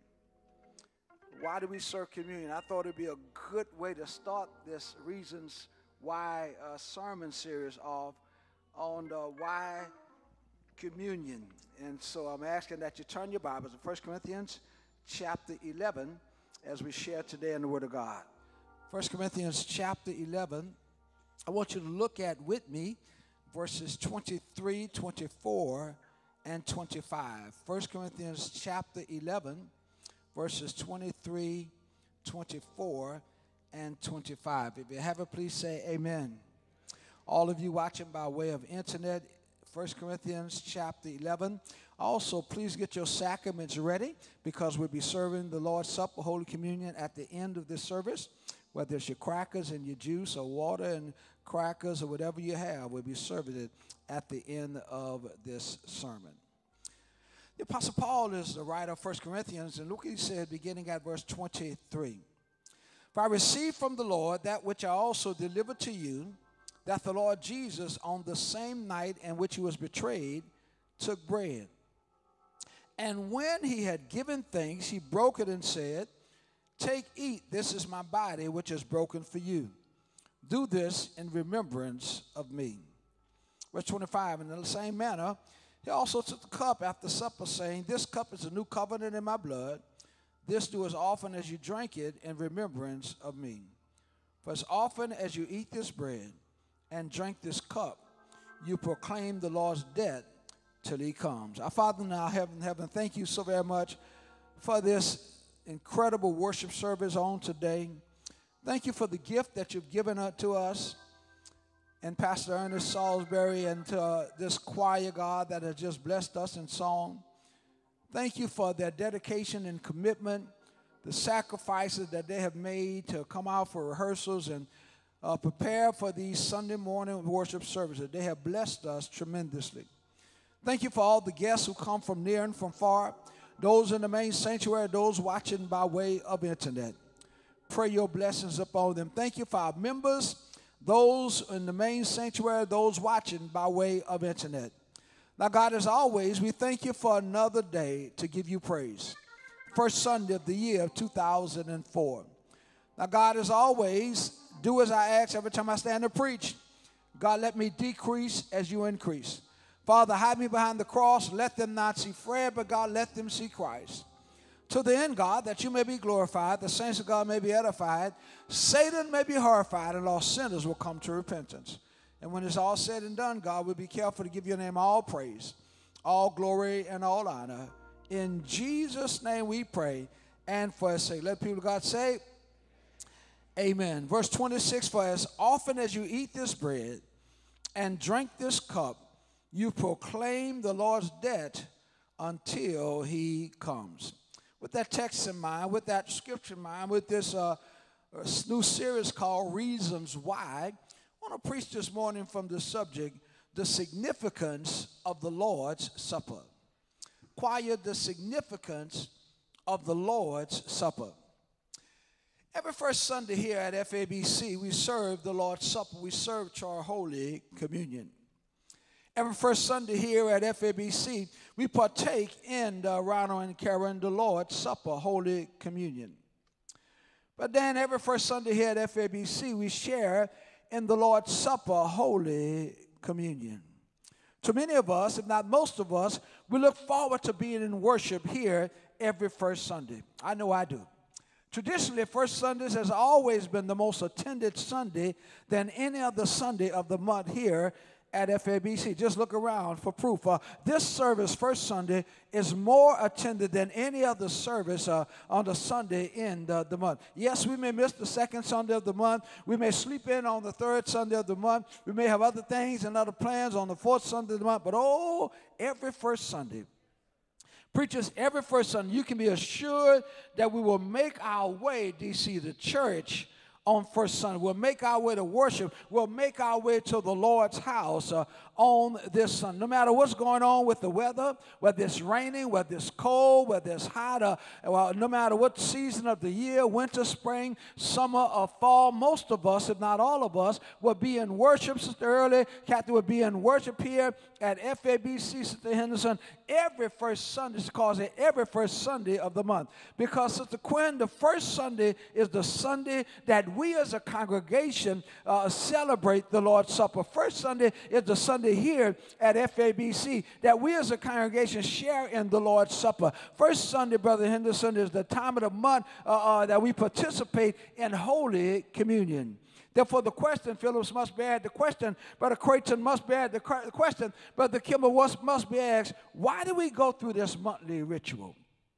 Why do we serve communion? I thought it'd be a good way to start this Reasons Why uh, sermon series off on the why communion. And so I'm asking that you turn your Bibles to First Corinthians chapter eleven as we share today in the Word of God. First Corinthians chapter eleven, I want you to look at with me verses twenty-three, twenty-four, and twenty-five. First Corinthians chapter eleven, verses twenty-three, twenty-four, and twenty-five. If you have it, please say amen. All of you watching by way of internet, First Corinthians chapter eleven. Also, please get your sacraments ready because we'll be serving the Lord's Supper, Holy Communion, at the end of this service. Whether it's your crackers and your juice or water and crackers or whatever you have, we'll be serving it at the end of this sermon. The Apostle Paul is the writer of First Corinthians, and look what he said beginning at verse twenty-three. For I received from the Lord that which I also delivered to you, that the Lord Jesus, on the same night in which he was betrayed, took bread. And when he had given thanks, he broke it and said, Take, eat, this is my body, which is broken for you. Do this in remembrance of me. Verse twenty-five, in the same manner, he also took the cup after supper, saying, This cup is a new covenant in my blood. This do as often as you drink it in remembrance of me. For as often as you eat this bread and drink this cup, you proclaim the Lord's death till he comes. Our Father now, heaven, heaven, thank you so very much for this incredible worship service on today. Thank you for the gift that you've given to us. And Pastor Ernest Salisbury and uh, this choir, God, that has just blessed us in song. Thank you for their dedication and commitment, the sacrifices that they have made to come out for rehearsals and uh, prepare for these Sunday morning worship services. They have blessed us tremendously. Thank you for all the guests who come from near and from far, those in the main sanctuary, those watching by way of internet. Pray your blessings upon them. Thank you for our members, those in the main sanctuary, those watching by way of internet. Now, God, as always, we thank you for another day to give you praise. First Sunday of the year of two thousand four. Now, God, as always, do as I ask every time I stand to preach. God, let me decrease as you increase. Father, hide me behind the cross. Let them not see Fred, but God, let them see Christ. To the end, God, that you may be glorified, the saints of God may be edified, Satan may be horrified, and lost sinners will come to repentance. And when it's all said and done, God, we'll be careful to give your name all praise, all glory, and all honor. In Jesus' name we pray, and for his sake. Let people of God say, amen. Verse twenty-six, for as often as you eat this bread and drink this cup, you proclaim the Lord's death until he comes. with that text in mind, with that scripture in mind, with this uh, new series called Reasons Why, I want to preach this morning from the subject, the significance of the Lord's Supper. Choir, the significance of the Lord's Supper. Every first Sunday here at F A B C, we serve the Lord's Supper. We serve our Holy Communion. Every first Sunday here at F A B C, we partake in the Ronald and Karen, the Lord's Supper, Holy Communion. But then every first Sunday here at F A B C, we share in the Lord's Supper, Holy Communion. To many of us, if not most of us, we look forward to being in worship here every first Sunday. I know I do. Traditionally, First Sundays has always been the most attended Sunday than any other Sunday of the month here at F A B C. Just look around for proof. Uh, this service, First Sunday, is more attended than any other service uh, on the Sunday in the, the month. Yes, we may miss the second Sunday of the month. We may sleep in on the third Sunday of the month. We may have other things and other plans on the fourth Sunday of the month. But oh, every first Sunday, preachers, every first Sunday, you can be assured that we will make our way, D C, to church on first Sunday. We'll make our way to worship. We'll make our way to the Lord's house uh, on this Sunday. No matter what's going on with the weather, whether it's raining, whether it's cold, whether it's hot, uh, well, no matter what season of the year, winter, spring, summer, or fall, most of us, if not all of us, will be in worship. Sister Early, Kathy will be in worship here at F A B C, Sister Henderson, every first Sunday. She calls it every first Sunday of the month. Because, Sister Quinn, the first Sunday is the Sunday that we as a congregation uh, celebrate the Lord's Supper. First Sunday is the Sunday here at F A B C that we as a congregation share in the Lord's Supper. First Sunday, Brother Henderson, is the time of the month uh, uh, that we participate in Holy Communion. Therefore, the question, Phillips must be asked, the question, Brother Creighton must be asked, the question, Brother Kimball must be asked, why do we go through this monthly ritual?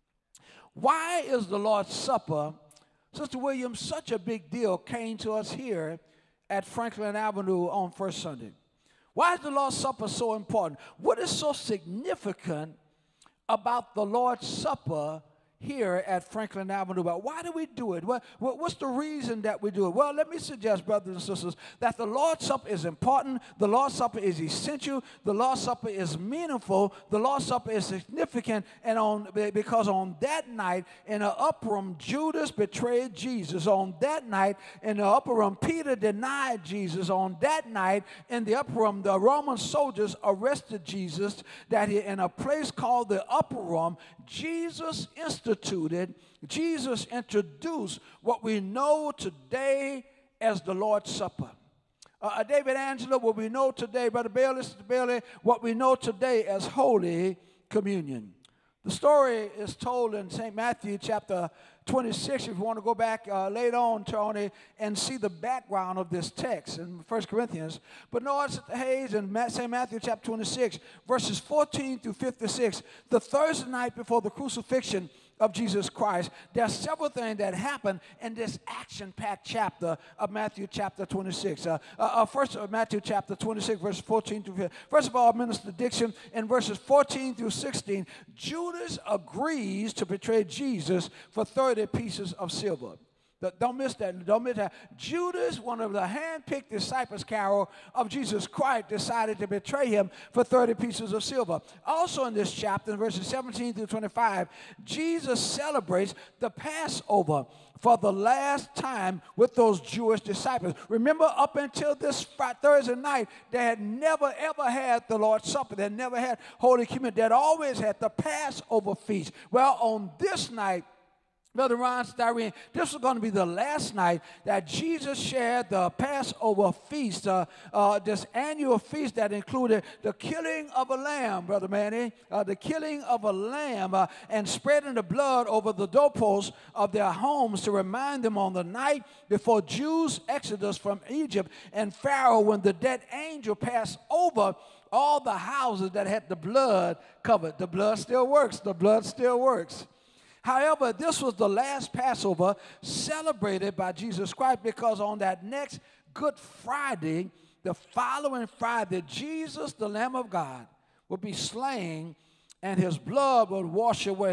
Why is the Lord's Supper, Sister Williams, such a big deal came to us here at Franklin Avenue on First Sunday? Why is the Lord's Supper so important? What is so significant about the Lord's Supper here at Franklin Avenue? But why do we do it? What, what, what's the reason that we do it? Well, let me suggest, brothers and sisters, that the Lord's Supper is important. The Lord's Supper is essential. The Lord's Supper is meaningful. The Lord's Supper is significant. And on because on that night in the upper room, Judas betrayed Jesus. On that night in the upper room, Peter denied Jesus. On that night in the upper room, the Roman soldiers arrested Jesus. That he, in a place called the upper room, Jesus instituted, Jesus introduced what we know today as the Lord's Supper. Uh, David Angelo, what we know today, Brother Bailey, Sister Bailey, what we know today as Holy Communion. The story is told in Saint Matthew chapter twenty-six, if you want to go back uh, later on, Tony, and see the background of this text in First Corinthians. But notice Sister Hayes in Saint Matthew chapter twenty-six, verses fourteen through fifty-six, the Thursday night before the crucifixion of Jesus Christ, there are several things that happen in this action-packed chapter of Matthew chapter twenty-six. Uh, uh, first, uh, Matthew chapter twenty-six, verses fourteen through fifteen. First of all, Minister Dixon, in verses fourteen through sixteen, Judas agrees to betray Jesus for thirty pieces of silver. Don't miss that. Don't miss that. Judas, one of the hand-picked disciples, Carol, of Jesus Christ, decided to betray him for thirty pieces of silver. Also in this chapter, in verses seventeen through twenty-five, Jesus celebrates the Passover for the last time with those Jewish disciples. Remember, up until this Thursday night, they had never, ever had the Lord's Supper. They had never had Holy Communion. They had always had the Passover feast. Well, on this night, Brother Ron Styrene, this was going to be the last night that Jesus shared the Passover feast, uh, uh, this annual feast that included the killing of a lamb, Brother Manny, uh, the killing of a lamb uh, and spreading the blood over the doorposts of their homes to remind them on the night before Jews' exodus from Egypt and Pharaoh, when the dead angel passed over all the houses that had the blood covered. The blood still works. The blood still works. However, this was the last Passover celebrated by Jesus Christ, because on that next Good Friday, the following Friday, Jesus, the Lamb of God, would be slain, and his blood would wash away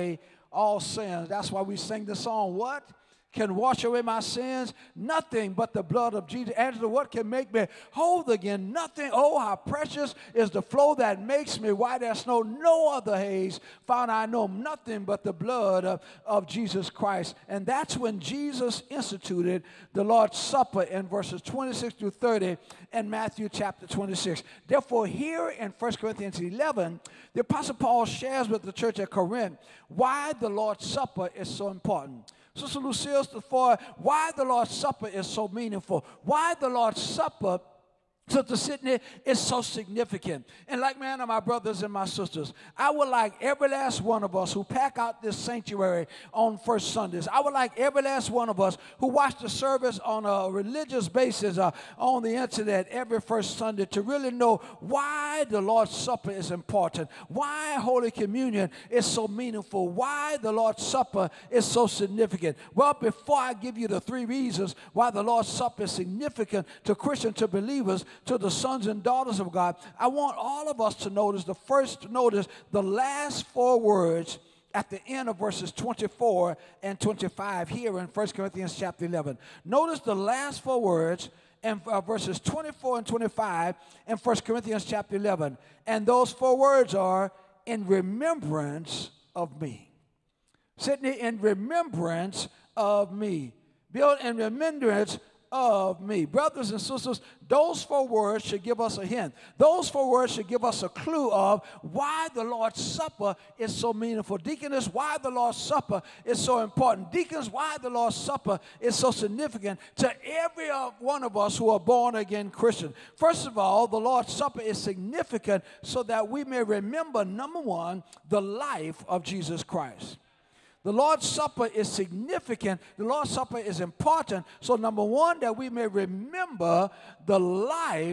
all sins. That's why we sing the song, what can wash away my sins? Nothing but the blood of Jesus. Angela, what can make me whole again? Nothing. Oh, how precious is the flow that makes me white as snow. No other haze found I know. Nothing but the blood of, of Jesus Christ. And that's when Jesus instituted the Lord's Supper in verses twenty-six through thirty in Matthew chapter twenty-six. Therefore, here in First Corinthians eleven, the Apostle Paul shares with the church at Corinth why the Lord's Supper is so important. Sister Lucille, for why the Lord's Supper is so meaningful, why the Lord's Supper, Sister Sydney, is so significant. And like, man, my brothers and my sisters, I would like every last one of us who pack out this sanctuary on first Sundays, I would like every last one of us who watch the service on a religious basis uh, on the internet every first Sunday to really know why the Lord's Supper is important, why Holy Communion is so meaningful, why the Lord's Supper is so significant. Well, before I give you the three reasons why the Lord's Supper is significant to Christians, to believers, to the sons and daughters of God, I want all of us to notice the first, notice the last four words at the end of verses twenty-four and twenty-five here in First Corinthians chapter eleven. Notice the last four words in uh, verses twenty-four and twenty-five in First Corinthians chapter eleven. And those four words are, in remembrance of me. Sydney, in remembrance of me. Bill, in remembrance of me. Brothers and sisters, those four words should give us a hint. Those four words should give us a clue of why the Lord's Supper is so meaningful. Deaconess, why the Lord's Supper is so important. Deacons, why the Lord's Supper is so significant to every one of us who are born again Christians. First of all, the Lord's Supper is significant so that we may remember, number one, the life of Jesus Christ. The Lord's Supper is significant. The Lord's Supper is important. So number one, that we may remember the life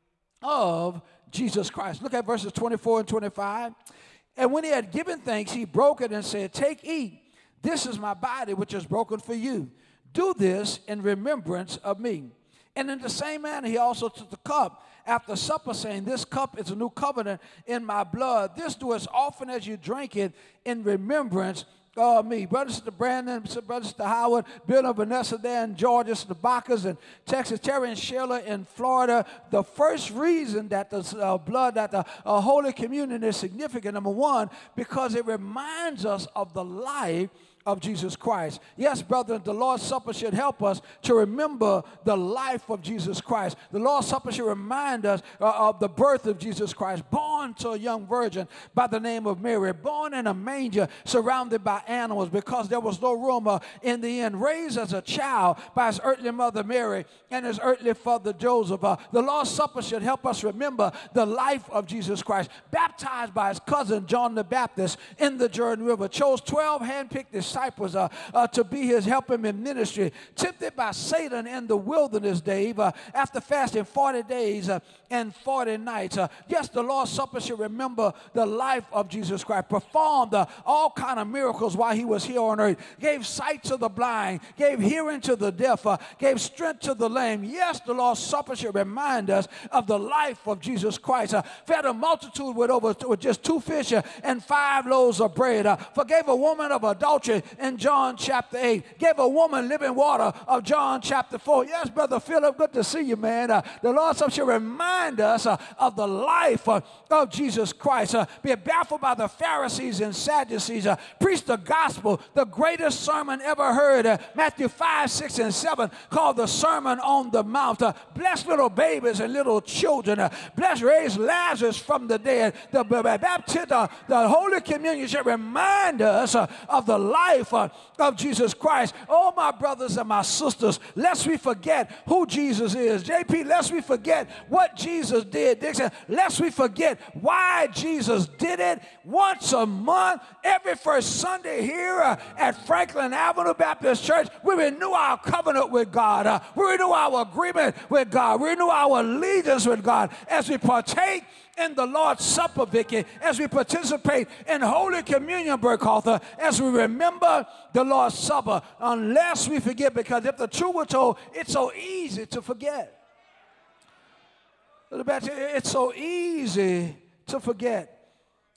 of Jesus Christ. Look at verses twenty-four and twenty-five. And when he had given thanks, he broke it and said, take, eat. This is my body, which is broken for you. Do this in remembrance of me. And in the same manner, he also took the cup after supper, saying, this cup is a new covenant in my blood. This do as often as you drink it in remembrance Oh, me. Brother, Sister Brandon, Brother, Sister Howard, Bill and Vanessa there in Georgia, Sister Bacchus in Texas, Terry and Sheila in Florida. The first reason that the uh, blood, that the uh, Holy Communion is significant, number one, because it reminds us of the life of Jesus Christ. Yes, brethren, the Lord's Supper should help us to remember the life of Jesus Christ. The Lord's Supper should remind us uh, of the birth of Jesus Christ, born to a young virgin by the name of Mary, born in a manger surrounded by animals because there was no room uh, in the inn, raised as a child by his earthly mother Mary and his earthly father Joseph. Uh, the Lord's Supper should help us remember the life of Jesus Christ, baptized by his cousin John the Baptist in the Jordan River, chose twelve handpicked disciples disciples uh, uh, to be his helping in ministry, tempted by Satan in the wilderness, Dave, uh, after fasting forty days uh, and forty nights. Uh, yes, the Lord's Supper should remember the life of Jesus Christ, performed uh, all kind of miracles while he was here on earth, gave sight to the blind, gave hearing to the deaf, uh, gave strength to the lame. Yes, the Lord's Supper should remind us of the life of Jesus Christ, uh, fed a multitude with over with just two fish uh, and five loaves of bread, uh, forgave a woman of adultery in John chapter eight, gave a woman living water of John chapter four. Yes, Brother Philip, good to see you, man. Uh, the Lord's Supper should remind us uh, of the life uh, of Jesus Christ. Uh, be baffled by the Pharisees and Sadducees. Uh, preach the gospel, the greatest sermon ever heard. Uh, Matthew five, six, and seven, called the Sermon on the Mount. Uh, bless little babies and little children. Uh, bless raise Lazarus from the dead. The, the baptism, uh, the Holy Communion should remind us uh, of the life uh, of Jesus Christ. Oh, my brothers and my sisters, lest we forget who Jesus is. J P, lest we forget what Jesus did. Dixon, lest we forget why Jesus did it. Once a month, every first Sunday here uh, at Franklin Avenue Baptist Church, we renew our covenant with God. Uh, we renew our agreement with God. We renew our allegiance with God as we partake in the Lord's Supper, Vicky, as we participate in Holy Communion, Burkhalter, as we remember the Lord's Supper, unless we forget, because if the truth were told, it's so easy to forget. It's so easy to forget.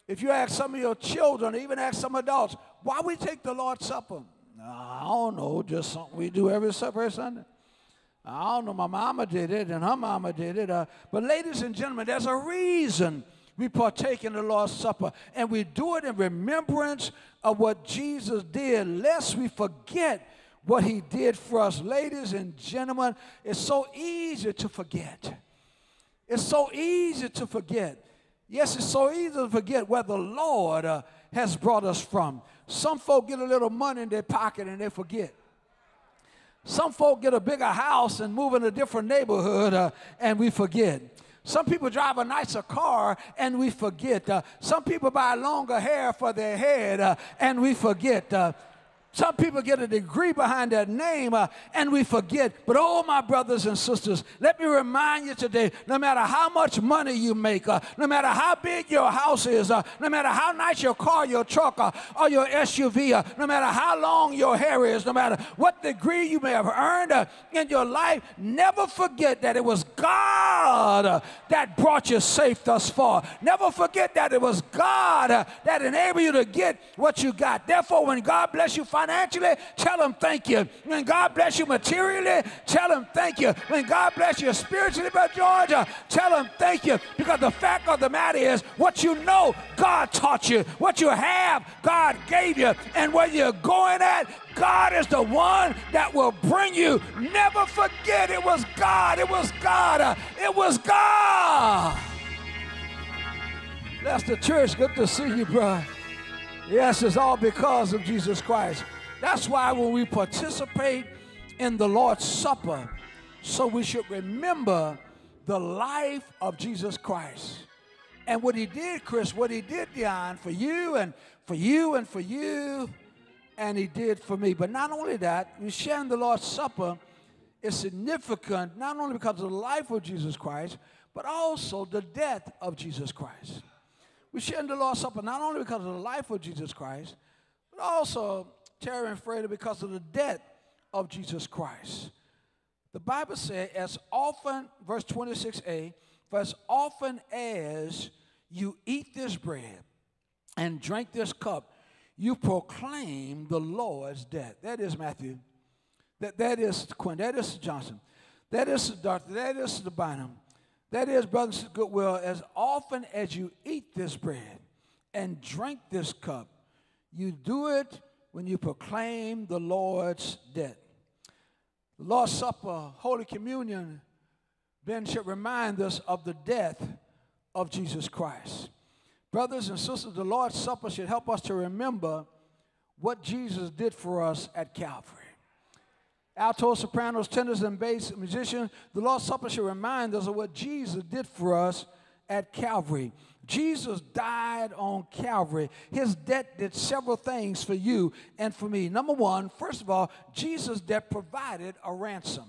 If you ask some of your children, even ask some adults, why we take the Lord's Supper? I don't know, just something we do every every Sunday. I don't know, my mama did it and her mama did it. Uh, but ladies and gentlemen, there's a reason we partake in the Lord's Supper, and we do it in remembrance of what Jesus did, lest we forget what he did for us. Ladies and gentlemen, it's so easy to forget. It's so easy to forget. Yes, it's so easy to forget where the Lord uh, has brought us from. Some folk get a little money in their pocket and they forget. Some folk get a bigger house and move in a different neighborhood uh, and we forget. Some people drive a nicer car and we forget. Uh, some people buy longer hair for their head uh, and we forget. Uh, Some people get a degree behind their name uh, and we forget. But oh, my brothers and sisters, let me remind you today, no matter how much money you make, uh, no matter how big your house is, uh, no matter how nice your car, your truck, uh, or your S U V, uh, no matter how long your hair is, no matter what degree you may have earned uh, in your life, never forget that it was God uh, that brought you safe thus far. Never forget that it was God uh, that enabled you to get what you got. Therefore, when God bless you financially, tell him thank you. When God bless you materially, tell him thank you. When God bless you spiritually, Brother George, tell him thank you. Because the fact of the matter is, what you know, God taught you. What you have, God gave you. And where you're going at, God is the one that will bring you. Never forget it was God. It was God. It was God. That's the church. Good to see you, bro. Yes, it's all because of Jesus Christ. That's why when we participate in the Lord's Supper, so we should remember the life of Jesus Christ. And what he did, Chris, what he did, Dion, for you and for you and for you, and he did for me. But not only that, we sharing the Lord's Supper is significant, not only because of the life of Jesus Christ, but also the death of Jesus Christ. We share in the Lord's Supper not only because of the life of Jesus Christ, but also, Terry and Freddie, because of the death of Jesus Christ. The Bible says, as often, verse twenty-six a, for as often as you eat this bread and drink this cup, you proclaim the Lord's death. That is Matthew. That, that is Quinn. That is Johnson. That is Doctor. That is the Bynum. That is, brothers of goodwill, as often as you eat this bread and drink this cup, you do it when you proclaim the Lord's death. The Lord's Supper, Holy Communion, then should remind us of the death of Jesus Christ. Brothers and sisters, the Lord's Supper should help us to remember what Jesus did for us at Calvary. Altos, sopranos, tenors, and bass musicians, the Lord's Supper should remind us of what Jesus did for us at Calvary. Jesus died on Calvary. His death did several things for you and for me. Number one, first of all, Jesus' death provided a ransom.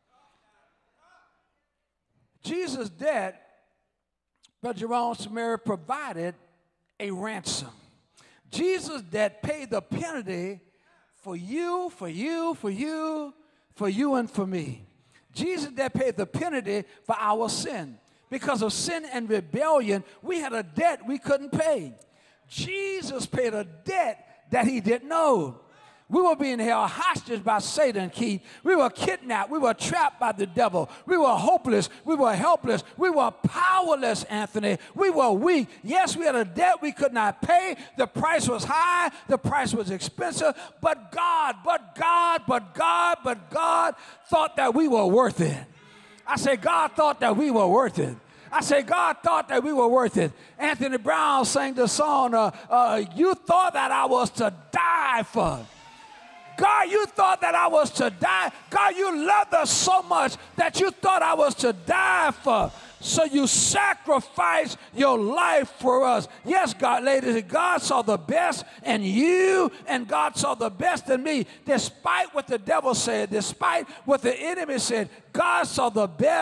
Jesus' death, Brother Jerome Samari, provided a ransom. Jesus' death paid the penalty for you, for you, for you, for you, and for me. Jesus that paid the penalty for our sin. Because of sin and rebellion, we had a debt we couldn't pay. Jesus paid a debt that he didn't know. We were being held hostage by Satan, Keith. We were kidnapped. We were trapped by the devil. We were hopeless. We were helpless. We were powerless, Anthony. We were weak. Yes, we had a debt we could not pay. The price was high. The price was expensive. But God, but God, but God, but God thought that we were worth it. I say God thought that we were worth it. I say God thought that we were worth it. Anthony Brown sang the song, uh, uh, you thought that I was to die for. God, you thought that I was to die. God, you loved us so much that you thought I was to die for. So you sacrificed your life for us. Yes, God, ladies, God saw the best in you, and God saw the best in me. Despite what the devil said, despite what the enemy said, God saw the best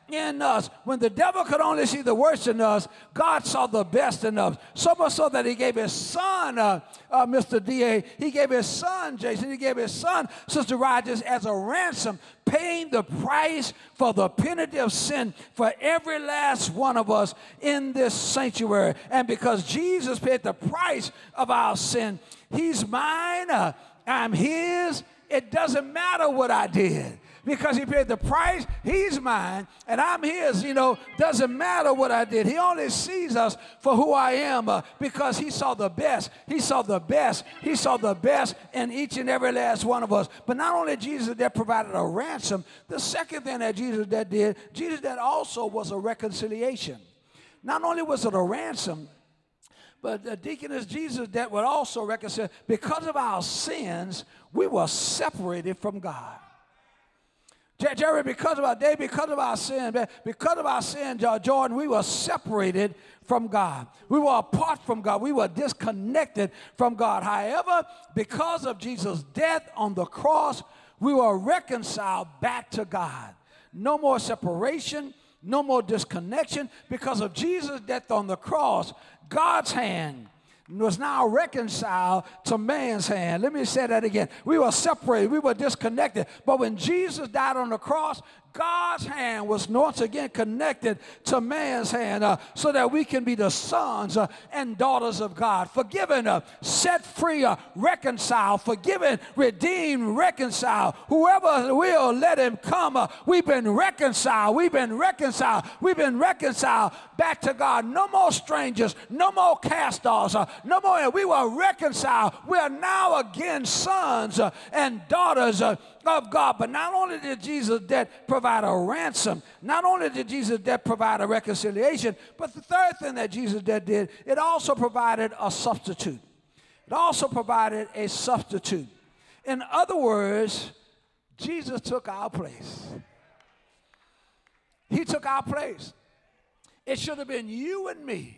in us. When the devil could only see the worst in us, God saw the best in us. So much so that he gave his son, uh, uh, Mister D A, he gave his son, Jason, he gave his son, Sister Rogers, as a ransom, paying the price for the penalty of sin for every last one of us in this sanctuary. And because Jesus paid the price of our sin, he's mine, uh, I'm his. It doesn't matter what I did. Because he paid the price, he's mine, and I'm his. You know, doesn't matter what I did. He only sees us for who I am uh, because he saw the best. He saw the best. He saw the best in each and every last one of us. But not only Jesus that provided a ransom, the second thing that Jesus that did, Jesus that also was a reconciliation. Not only was it a ransom, but the deaconess Jesus that would also reconcile. Because of our sins, we were separated from God. Jerry, because of our day, because of our sin, because of our sin, Jordan, we were separated from God. We were apart from God. We were disconnected from God. However, because of Jesus' death on the cross, we were reconciled back to God. No more separation, no more disconnection. Because of Jesus' death on the cross, God's hand was now reconciled to man's hand. Let me say that again. We were separated. We were disconnected. But when Jesus died on the cross, God's hand was once again connected to man's hand uh, so that we can be the sons uh, and daughters of God. Forgiven, uh, set free, uh, reconciled, forgiven, redeemed, reconciled. Whoever will, let him come. Uh, we've been reconciled. We've been reconciled. We've been reconciled back to God. No more strangers. No more cast-offs. Uh, no more. We were reconciled. We are now again sons uh, and daughters uh, of God. But not only did Jesus' death provide a ransom, not only did Jesus' death provide a reconciliation, but the third thing that Jesus' death did, it also provided a substitute. It also provided a substitute. In other words, Jesus took our place. He took our place. It should have been you and me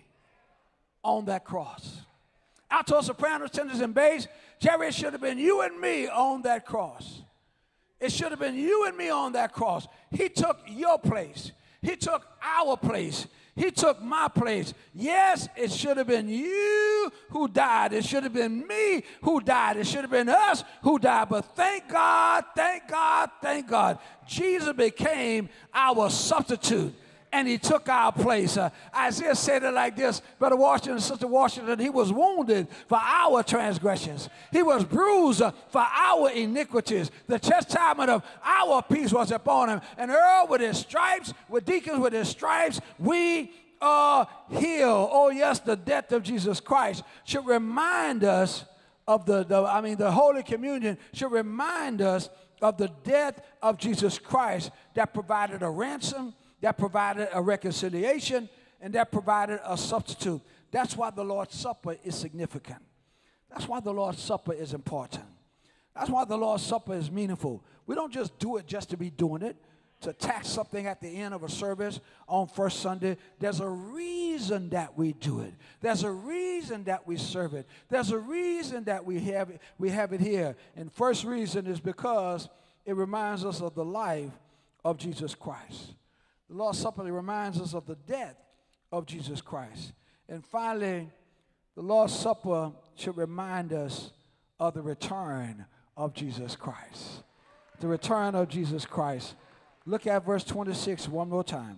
on that cross. Alto, sopranos, tenors, and bass, Jerry, it should have been you and me on that cross. It should have been you and me on that cross. He took your place. He took our place. He took my place. Yes, it should have been you who died. It should have been me who died. It should have been us who died. But thank God, thank God, thank God, Jesus became our substitute. And he took our place. Uh, Isaiah said it like this, Brother Washington, Sister Washington, he was wounded for our transgressions. He was bruised uh, for our iniquities. The chastisement of our peace was upon him. And Earl, with his stripes, with deacons with his stripes, we are healed. Oh, yes, the death of Jesus Christ should remind us of the, the I mean, the Holy Communion should remind us of the death of Jesus Christ that provided a ransom, that provided a reconciliation, and that provided a substitute. That's why the Lord's Supper is significant. That's why the Lord's Supper is important. That's why the Lord's Supper is meaningful. We don't just do it just to be doing it, to tack something at the end of a service on first Sunday. There's a reason that we do it. There's a reason that we serve it. There's a reason that we have it, we have it here. And first reason is because it reminds us of the life of Jesus Christ. The Lord's Supper reminds us of the death of Jesus Christ. And finally, the Lord's Supper should remind us of the return of Jesus Christ. The return of Jesus Christ. Look at verse twenty-six one more time.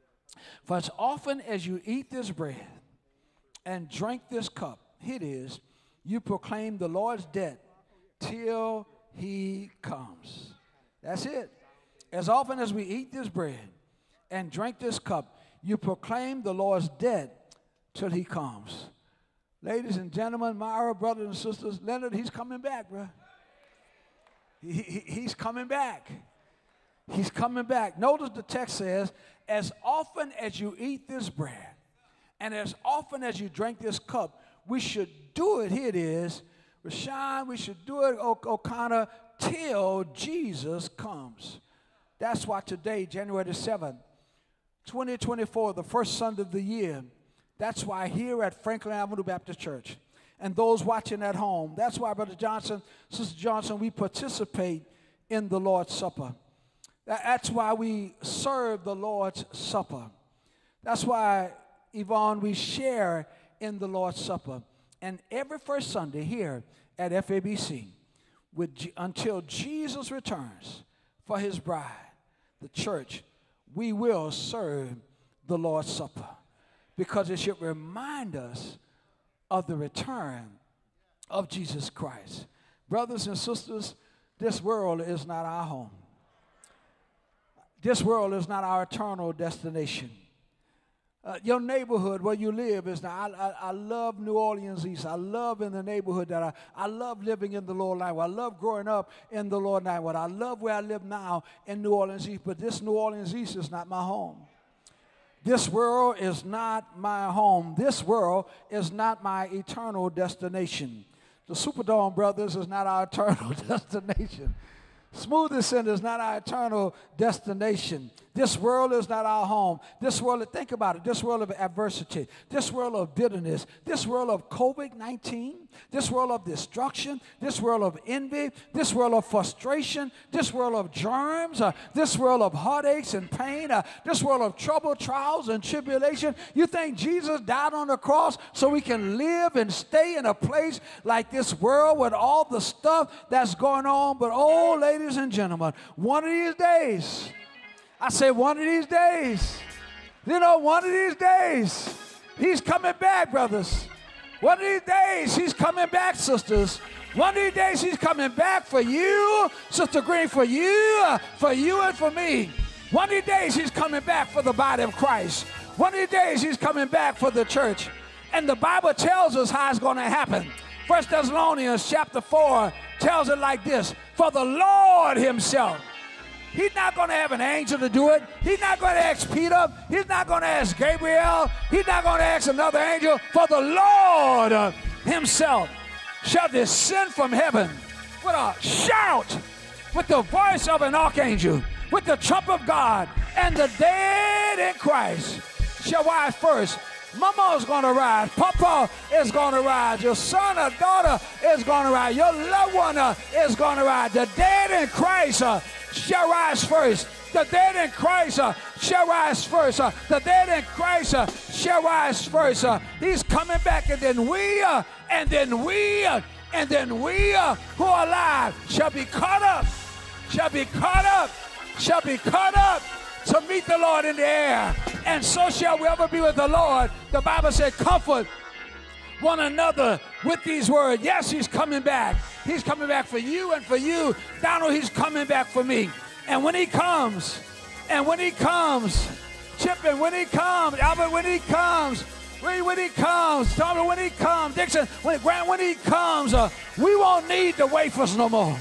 For as often as you eat this bread and drink this cup, here it is, you proclaim the Lord's death till he comes. That's it. As often as we eat this bread and drink this cup, you proclaim the Lord's death till he comes. Ladies and gentlemen, Myra, brothers and sisters, Leonard, he's coming back, bro. He, he, he's coming back. He's coming back. Notice the text says, as often as you eat this bread and as often as you drink this cup, we should do it. Here it is. Rashawn, we should do it, O'Connor, till Jesus comes. That's why today, January the seventh, twenty twenty-four, the first Sunday of the year, that's why here at Franklin Avenue Baptist Church, and those watching at home, that's why, Brother Johnson, Sister Johnson, we participate in the Lord's Supper. That's why we serve the Lord's Supper. That's why, Yvonne, we share in the Lord's Supper. And every first Sunday here at F A B C, with G- until Jesus returns for his bride, the church, we will serve the Lord's Supper, because it should remind us of the return of Jesus Christ. Brothers and sisters, this world is not our home. This world is not our eternal destination. Uh, your neighborhood where you live is not. I, I, I love New Orleans East. I love in the neighborhood that I, I love living in the Lord Lightwood. I love growing up in the Lord Lightwood. I love where I live now in New Orleans East, but this New Orleans East is not my home. This world is not my home. This world is not my eternal destination. The Superdome Brothers is not our eternal destination. Smoothie Center is not our eternal destination. This world is not our home. This world, think about it, this world of adversity, this world of bitterness, this world of COVID nineteen, this world of destruction, this world of envy, this world of frustration, this world of germs, uh, this world of heartaches and pain, uh, this world of trouble, trials, and tribulation. You think Jesus died on the cross so we can live and stay in a place like this world with all the stuff that's going on? But oh, ladies and gentlemen, one of these days, I say one of these days, you know, one of these days, he's coming back, brothers. One of these days, he's coming back, sisters. One of these days, he's coming back for you, Sister Green, for you, for you and for me. One of these days, he's coming back for the body of Christ. One of these days, he's coming back for the church. And the Bible tells us how it's going to happen. First Thessalonians chapter four tells it like this: for the Lord himself. He's not going to have an angel to do it. He's not going to ask Peter. He's not going to ask Gabriel. He's not going to ask another angel. For the Lord himself shall descend from heaven with a shout, with the voice of an archangel, with the trump of God, and the dead in Christ shall rise first. Mama's going to rise. Papa is going to rise. Your son or daughter is going to rise. Your loved one uh, is going to rise. The dead in Christ uh, shall rise first. The dead in Christ uh, shall rise first. Uh, the dead in Christ uh, shall rise first. Uh, he's coming back, and then we, uh, and then we, uh, and then we uh, who are alive shall be caught up, shall be caught up, shall be caught up to meet the Lord in the air. And so shall we ever be with the Lord. The Bible said, comfort one another with these words. Yes, he's coming back. He's coming back for you and for you. Donald, he's coming back for me. And when he comes, and when he comes, Chip, and when he comes, Albert, when he comes, Ray, when he comes, Tommy, when he comes, Dixon, when, Grant, when he comes, uh, we won't need the wafers no more.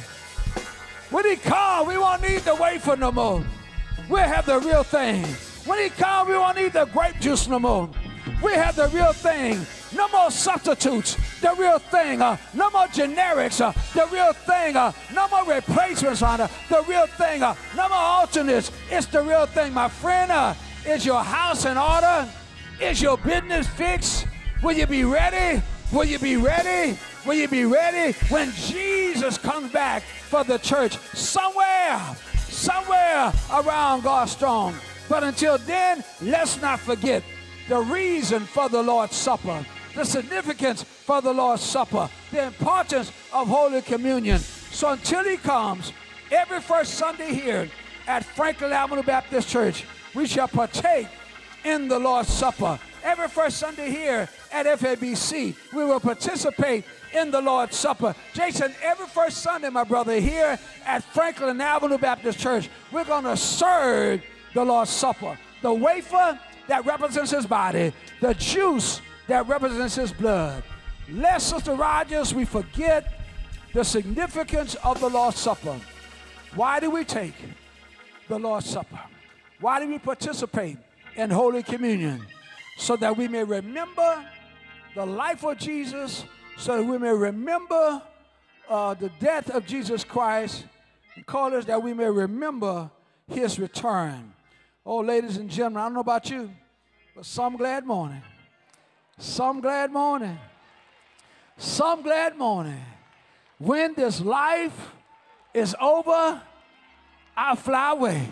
When he comes, we won't need the wafer no more. We'll have the real thing. When he comes, we won't need the grape juice no more. We have the real thing. No more substitutes. The real thing. Uh, no more generics. Uh, the real thing. Uh, no more replacements on it. The real thing. Uh, no more alternates. It's the real thing, my friend. Uh, is your house in order? Is your business fixed? Will you be ready? Will you be ready? Will you be ready when Jesus comes back for the church somewhere? Somewhere around God's throne. But until then, let's not forget the reason for the Lord's Supper, the significance for the Lord's Supper, the importance of Holy Communion. So until he comes, every first Sunday here at Franklin Avenue Baptist Church, we shall partake in the Lord's Supper. Every first Sunday here at F A B C, we will participate in the Lord's Supper. Jason, every first Sunday, my brother, here at Franklin Avenue Baptist Church, we're going to serve the Lord's Supper. The wafer that represents his body, the juice that represents his blood. Lest, Sister Rogers, we forget the significance of the Lord's Supper. Why do we take the Lord's Supper? Why do we participate in Holy Communion? So that we may remember the life of Jesus, so that we may remember uh, the death of Jesus Christ, and call us that we may remember his return. Oh, ladies and gentlemen, I don't know about you, but some glad morning, some glad morning, some glad morning, when this life is over I'll fly away.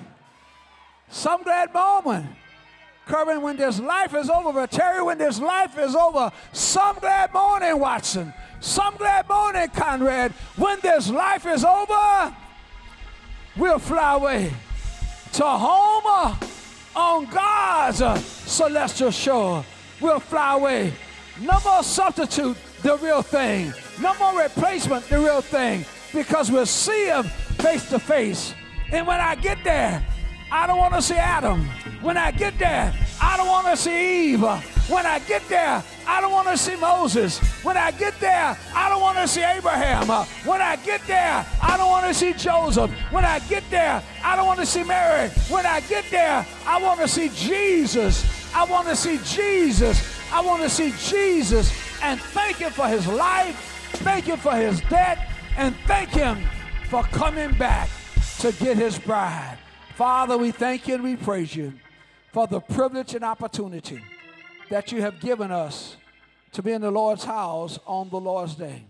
Some glad moment. Kerwin, when this life is over, but Terry, when this life is over, some glad morning, Watson. Some glad morning, Conrad. When this life is over, we'll fly away to home on God's uh, celestial shore. We'll fly away. No more substitute, the real thing. No more replacement, the real thing. Because we'll see him face to face. And when I get there, I don't want to see Adam. When I get there, I don't want to see Eve. When I get there, I don't want to see Moses. When I get there, I don't want to see Abraham. When I get there, I don't want to see Joseph. When I get there, I don't want to see Mary. When I get there, I want to see Jesus. I want to see Jesus. I want to see Jesus and thank him for his life, thank him for his death, and thank him for coming back to get his bride. Father, we thank you and we praise you for the privilege and opportunity that you have given us to be in the Lord's house on the Lord's day.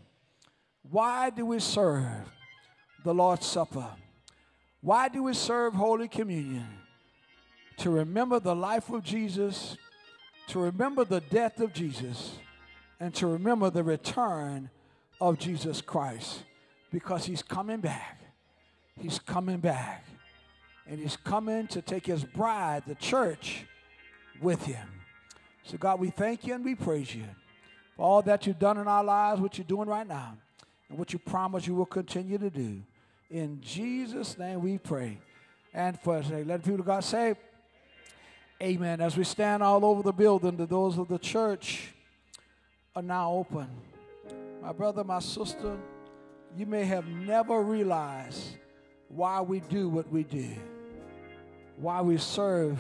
Why do we serve the Lord's Supper? Why do we serve Holy Communion? To remember the life of Jesus, to remember the death of Jesus, and to remember the return of Jesus Christ. Because he's coming back. He's coming back. And he's coming to take his bride, the church, with him. So God, we thank you and we praise you for all that you've done in our lives, what you're doing right now, and what you promise you will continue to do. In Jesus' name we pray. And for us, let the people of God say, amen. As we stand all over the building, the doors of the church are now open. My brother, my sister, you may have never realized why we do what we do, why we serve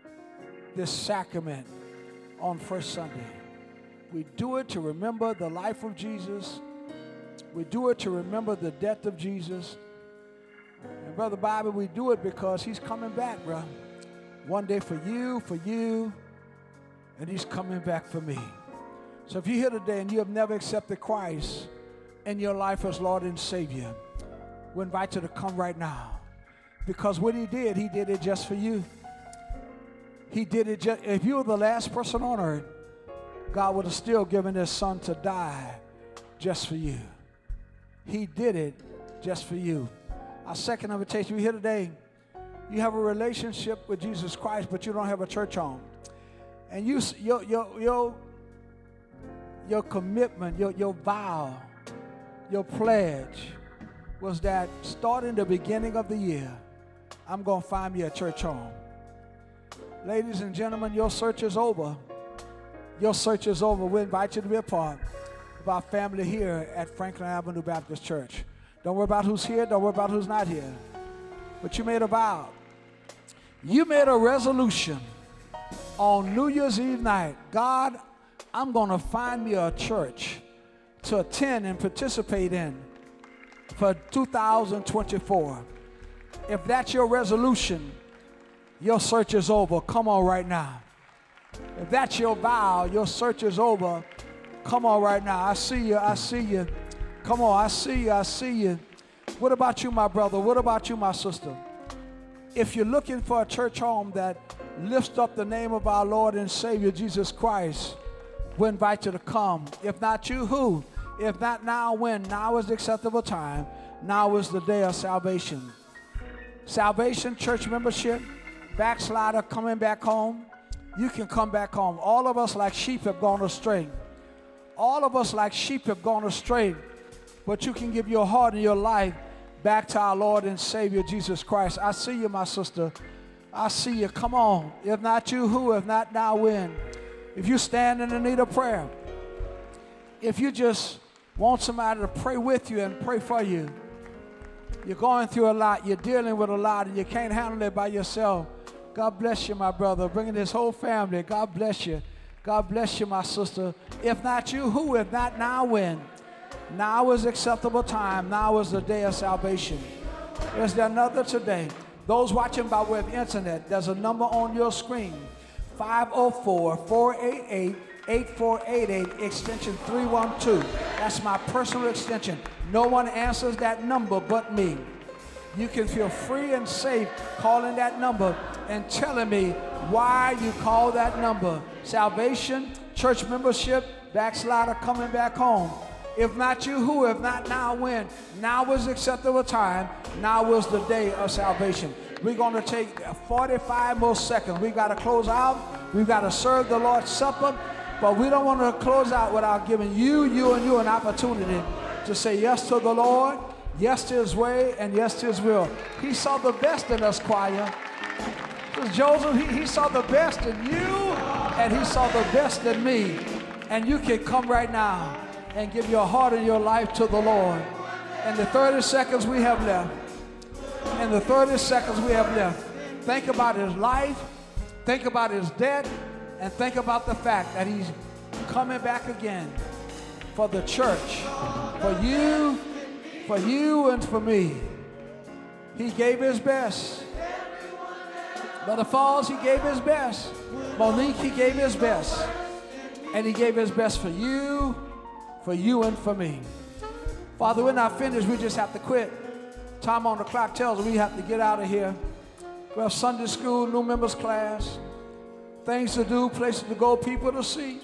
this sacrament on First Sunday. We do it to remember the life of Jesus. We do it to remember the death of Jesus. And Brother Bobby, we do it because he's coming back, bro. One day for you, for you, and he's coming back for me. So if you're here today and you have never accepted Christ in your life as Lord and Savior, we invite you to come right now. Because what he did, he did it just for you. He did it just, if you were the last person on earth, God would have still given his son to die just for you. He did it just for you. Our second invitation, you're here today, you have a relationship with Jesus Christ, but you don't have a church home. And you, your, your, your, your commitment, your, your vow, your pledge was that starting the beginning of the year, I'm going to find me a church home. Ladies and gentlemen, your search is over. Your search is over. We invite you to be a part of our family here at Franklin Avenue Baptist Church. Don't worry about who's here. Don't worry about who's not here. But you made a vow. You made a resolution on New Year's Eve night. God, I'm going to find me a church to attend and participate in for two thousand twenty-four. If that's your resolution, your search is over. Come on right now. If that's your vow, your search is over. Come on right now. I see you. I see you. Come on. I see you. I see you. What about you, my brother? What about you, my sister? If you're looking for a church home that lifts up the name of our Lord and Savior, Jesus Christ, we invite you to come. If not you, who? If not now, when? Now is the acceptable time. Now is the day of salvation. Salvation, church membership, backslider coming back home. You can come back home. All of us like sheep have gone astray. All of us like sheep have gone astray. But you can give your heart and your life back to our Lord and Savior, Jesus Christ. I see you, my sister. I see you. Come on. If not you, who? If not now, when? If you stand in the need of prayer, if you just want somebody to pray with you and pray for you, you're going through a lot, you're dealing with a lot, and you can't handle it by yourself. God bless you, my brother. Bringing this whole family. God bless you. God bless you, my sister. If not you, who? If not now, when? Now is acceptable time. Now is the day of salvation. Is there another today? Those watching by way of internet, there's a number on your screen. five oh four, four eight eight, eight four eight eight, extension three one two. That's my personal extension. No one answers that number but me. you can feel free and safe calling that number and telling me why you call that number. Salvation, church membership, backslider coming back home. If not you, who? If not now, when? Now is the acceptable time. Now is the day of salvation. We're going to take forty-five more seconds. We got to close out. We've got to serve the Lord's Supper. But we don't want to close out without giving you, you, and you an opportunity to say yes to the Lord, yes to his way, and yes to his will. He saw the best in us, choir. Because Joseph, he, he saw the best in you, and he saw the best in me. And you can come right now and give your heart and your life to the Lord. In the thirty seconds we have left, in the thirty seconds we have left, think about his life, think about his death, and think about the fact that he's coming back again for the church, for you, for you and for me. He gave his best. Brother Falls, he gave his best. Monique, he gave his best. And he gave his best for you, for you and for me. Father, we're not finished. We just have to quit. Time on the clock tells us we have to get out of here. We have Sunday school, new members class, things to do, places to go, people to see.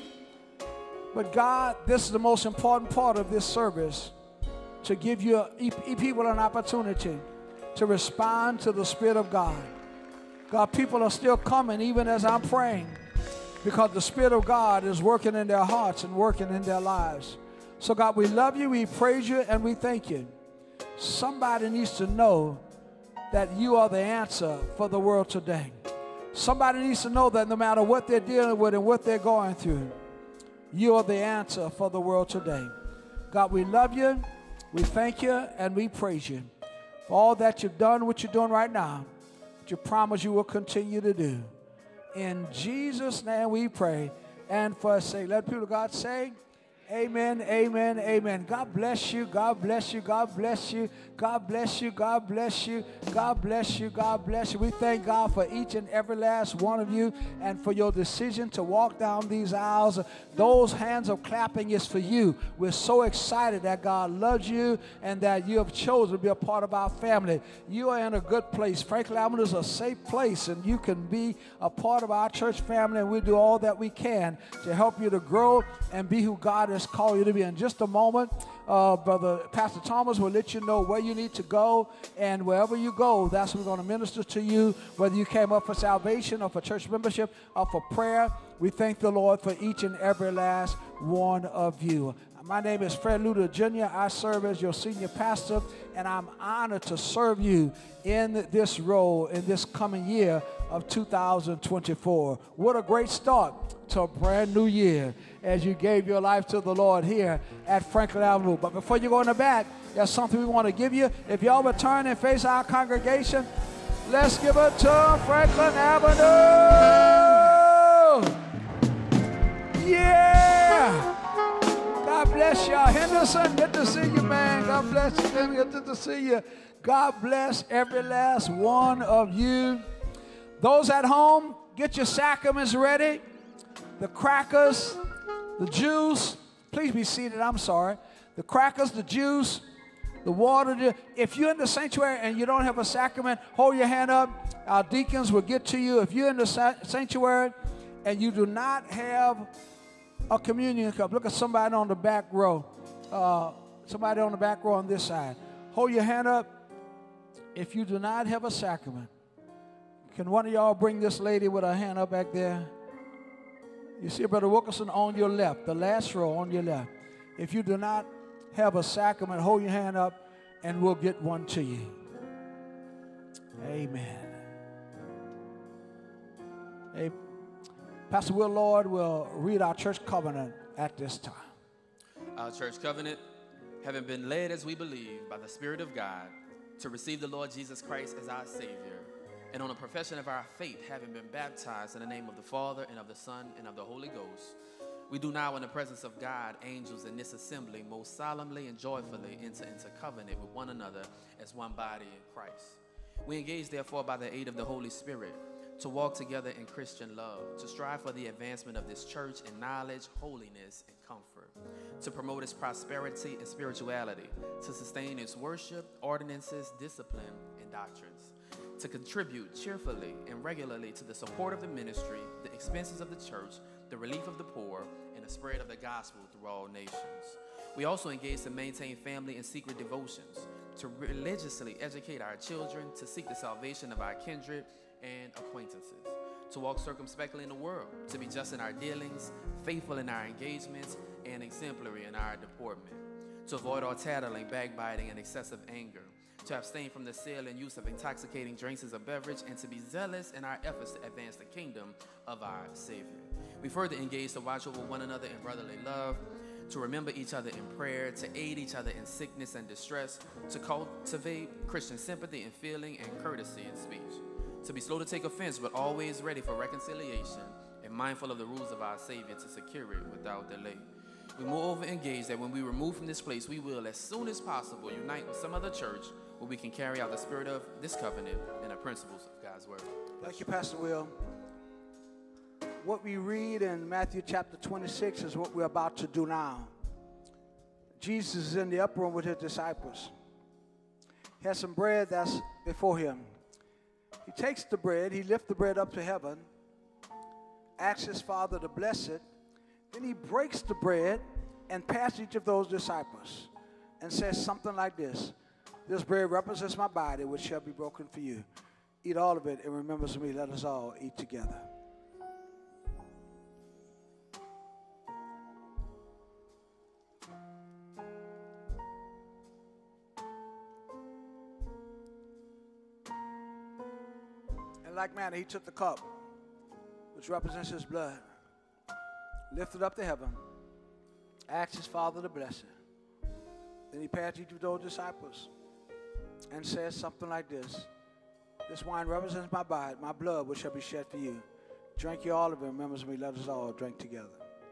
But God, this is the most important part of this service, to give you people an opportunity to respond to the Spirit of God. God, people are still coming even as I'm praying, because the Spirit of God is working in their hearts and working in their lives. So God, we love you, we praise you, and we thank you. Somebody needs to know that you are the answer for the world today. Somebody needs to know that no matter what they're dealing with and what they're going through, you are the answer for the world today. God, we love you, we thank you, and we praise you for all that you've done, what you're doing right now, that you promise you will continue to do. In Jesus' name we pray. And for us sake, let people of God say, amen, amen, amen. God bless you, God bless you, God bless you, God bless you, God bless you, God bless you, God bless you. We thank God for each and every last one of you and for your decision to walk down these aisles. Those hands of clapping is for you. We're so excited that God loves you and that you have chosen to be a part of our family. You are in a good place. Franklin Avenue is a safe place, and you can be a part of our church family, and we do all that we can to help you to grow and be who God has called you to be. In just a moment, uh, Brother Pastor Thomas will let you know where you need to go, and wherever you go, that's where we're going to minister to you, whether you came up for salvation or for church membership or for prayer. We thank the Lord for each and every last one of you. My name is Fred Luter Junior I serve as your senior pastor, and I'm honored to serve you in this role in this coming year of two thousand twenty-four. What a great start to a brand new year as you gave your life to the Lord here at Franklin Avenue. But before you go in the back, there's something we want to give you. If y'all would turn and face our congregation, let's give it to Franklin Avenue. Yeah! God bless y'all. Henderson, good to see you, man. God bless you, man. Good to see you. God bless every last one of you. Those at home, get your sacraments ready. The crackers, the juice. Please be seated. I'm sorry. The crackers, the juice, the water. The, if you're in the sanctuary and you don't have a sacrament, hold your hand up. Our deacons will get to you. If you're in the sa- sanctuary and you do not have a communion cup, look at somebody on the back row. Uh, somebody on the back row on this side. Hold your hand up. If you do not have a sacrament, can one of y'all bring this lady with her hand up back there? You see Brother Wilkerson on your left, the last row on your left. If you do not have a sacrament, hold your hand up and we'll get one to you. Amen. Hey, Pastor Will Lord will read our church covenant at this time. Our church covenant, having been led as we believe by the Spirit of God to receive the Lord Jesus Christ as our Savior, and on a profession of our faith, having been baptized in the name of the Father and of the Son and of the Holy Ghost, we do now in the presence of God, angels in this assembly, most solemnly and joyfully enter into covenant with one another as one body in Christ. We engage therefore by the aid of the Holy Spirit to walk together in Christian love, to strive for the advancement of this church in knowledge, holiness, and comfort, to promote its prosperity and spirituality, to sustain its worship, ordinances, discipline, and doctrines, to contribute cheerfully and regularly to the support of the ministry, the expenses of the church, the relief of the poor, and the spread of the gospel through all nations. We also engage to maintain family and secret devotions, to religiously educate our children, to seek the salvation of our kindred and acquaintances, to walk circumspectly in the world, to be just in our dealings, faithful in our engagements, and exemplary in our deportment, to avoid all tattling, backbiting, and excessive anger, to abstain from the sale and use of intoxicating drinks as a beverage, and to be zealous in our efforts to advance the kingdom of our Savior. We further engage to watch over one another in brotherly love, to remember each other in prayer, to aid each other in sickness and distress, to cultivate Christian sympathy and feeling and courtesy in speech, to be slow to take offense but always ready for reconciliation and mindful of the rules of our Savior to secure it without delay. We moreover engage that when we remove from this place, we will, as soon as possible, unite with some other church where we can carry out the spirit of this covenant and the principles of God's word. Thank you, Pastor Will. What we read in Matthew chapter twenty-six is what we're about to do now. Jesus is in the upper room with his disciples. He has some bread that's before him. He takes the bread, he lifts the bread up to heaven, asks his Father to bless it, then he breaks the bread and passes each of those disciples and says something like this: "This bread represents my body, which shall be broken for you. Eat all of it in remembrance of me. Let us all eat together." In like manner, he took the cup, which represents his blood, lifted up to heaven, asked his Father to bless it. Then he passed each of those disciples and said something like this: "This wine represents my body, my blood, which shall be shed for you. Drink ye all of it, remembrance of me. Let us all drink together."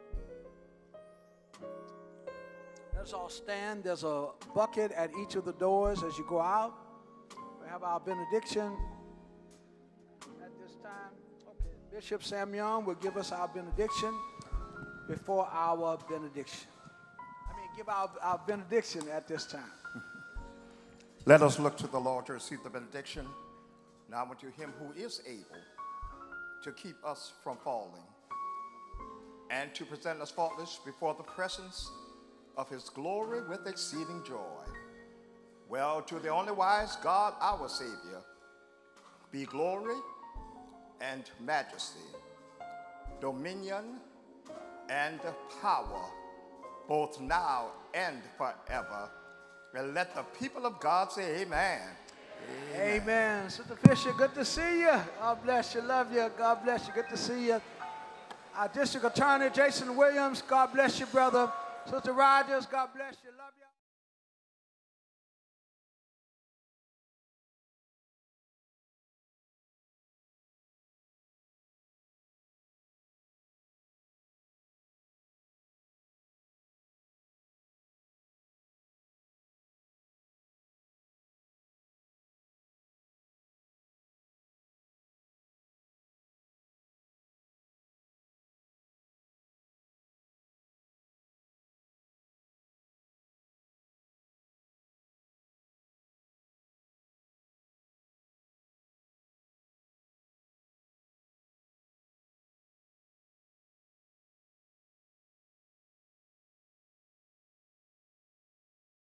Let us all stand. There's a bucket at each of the doors as you go out. We have our benediction at this time. Okay. Bishop Sam Young will give us our benediction before our benediction. I mean, give our, our benediction at this time. Let us look to the Lord to receive the benediction. Now unto him who is able to keep us from falling and to present us faultless before the presence of his glory with exceeding joy. Well, to the only wise God, our Savior, be glory and majesty, dominion and power, both now and forever. And let the people of God say amen. Amen. Amen. Sister Fisher, good to see you. God bless you. Love you. God bless you. Good to see you. Our district attorney, Jason Williams, God bless you, brother. Sister Rogers, God bless you. Love you.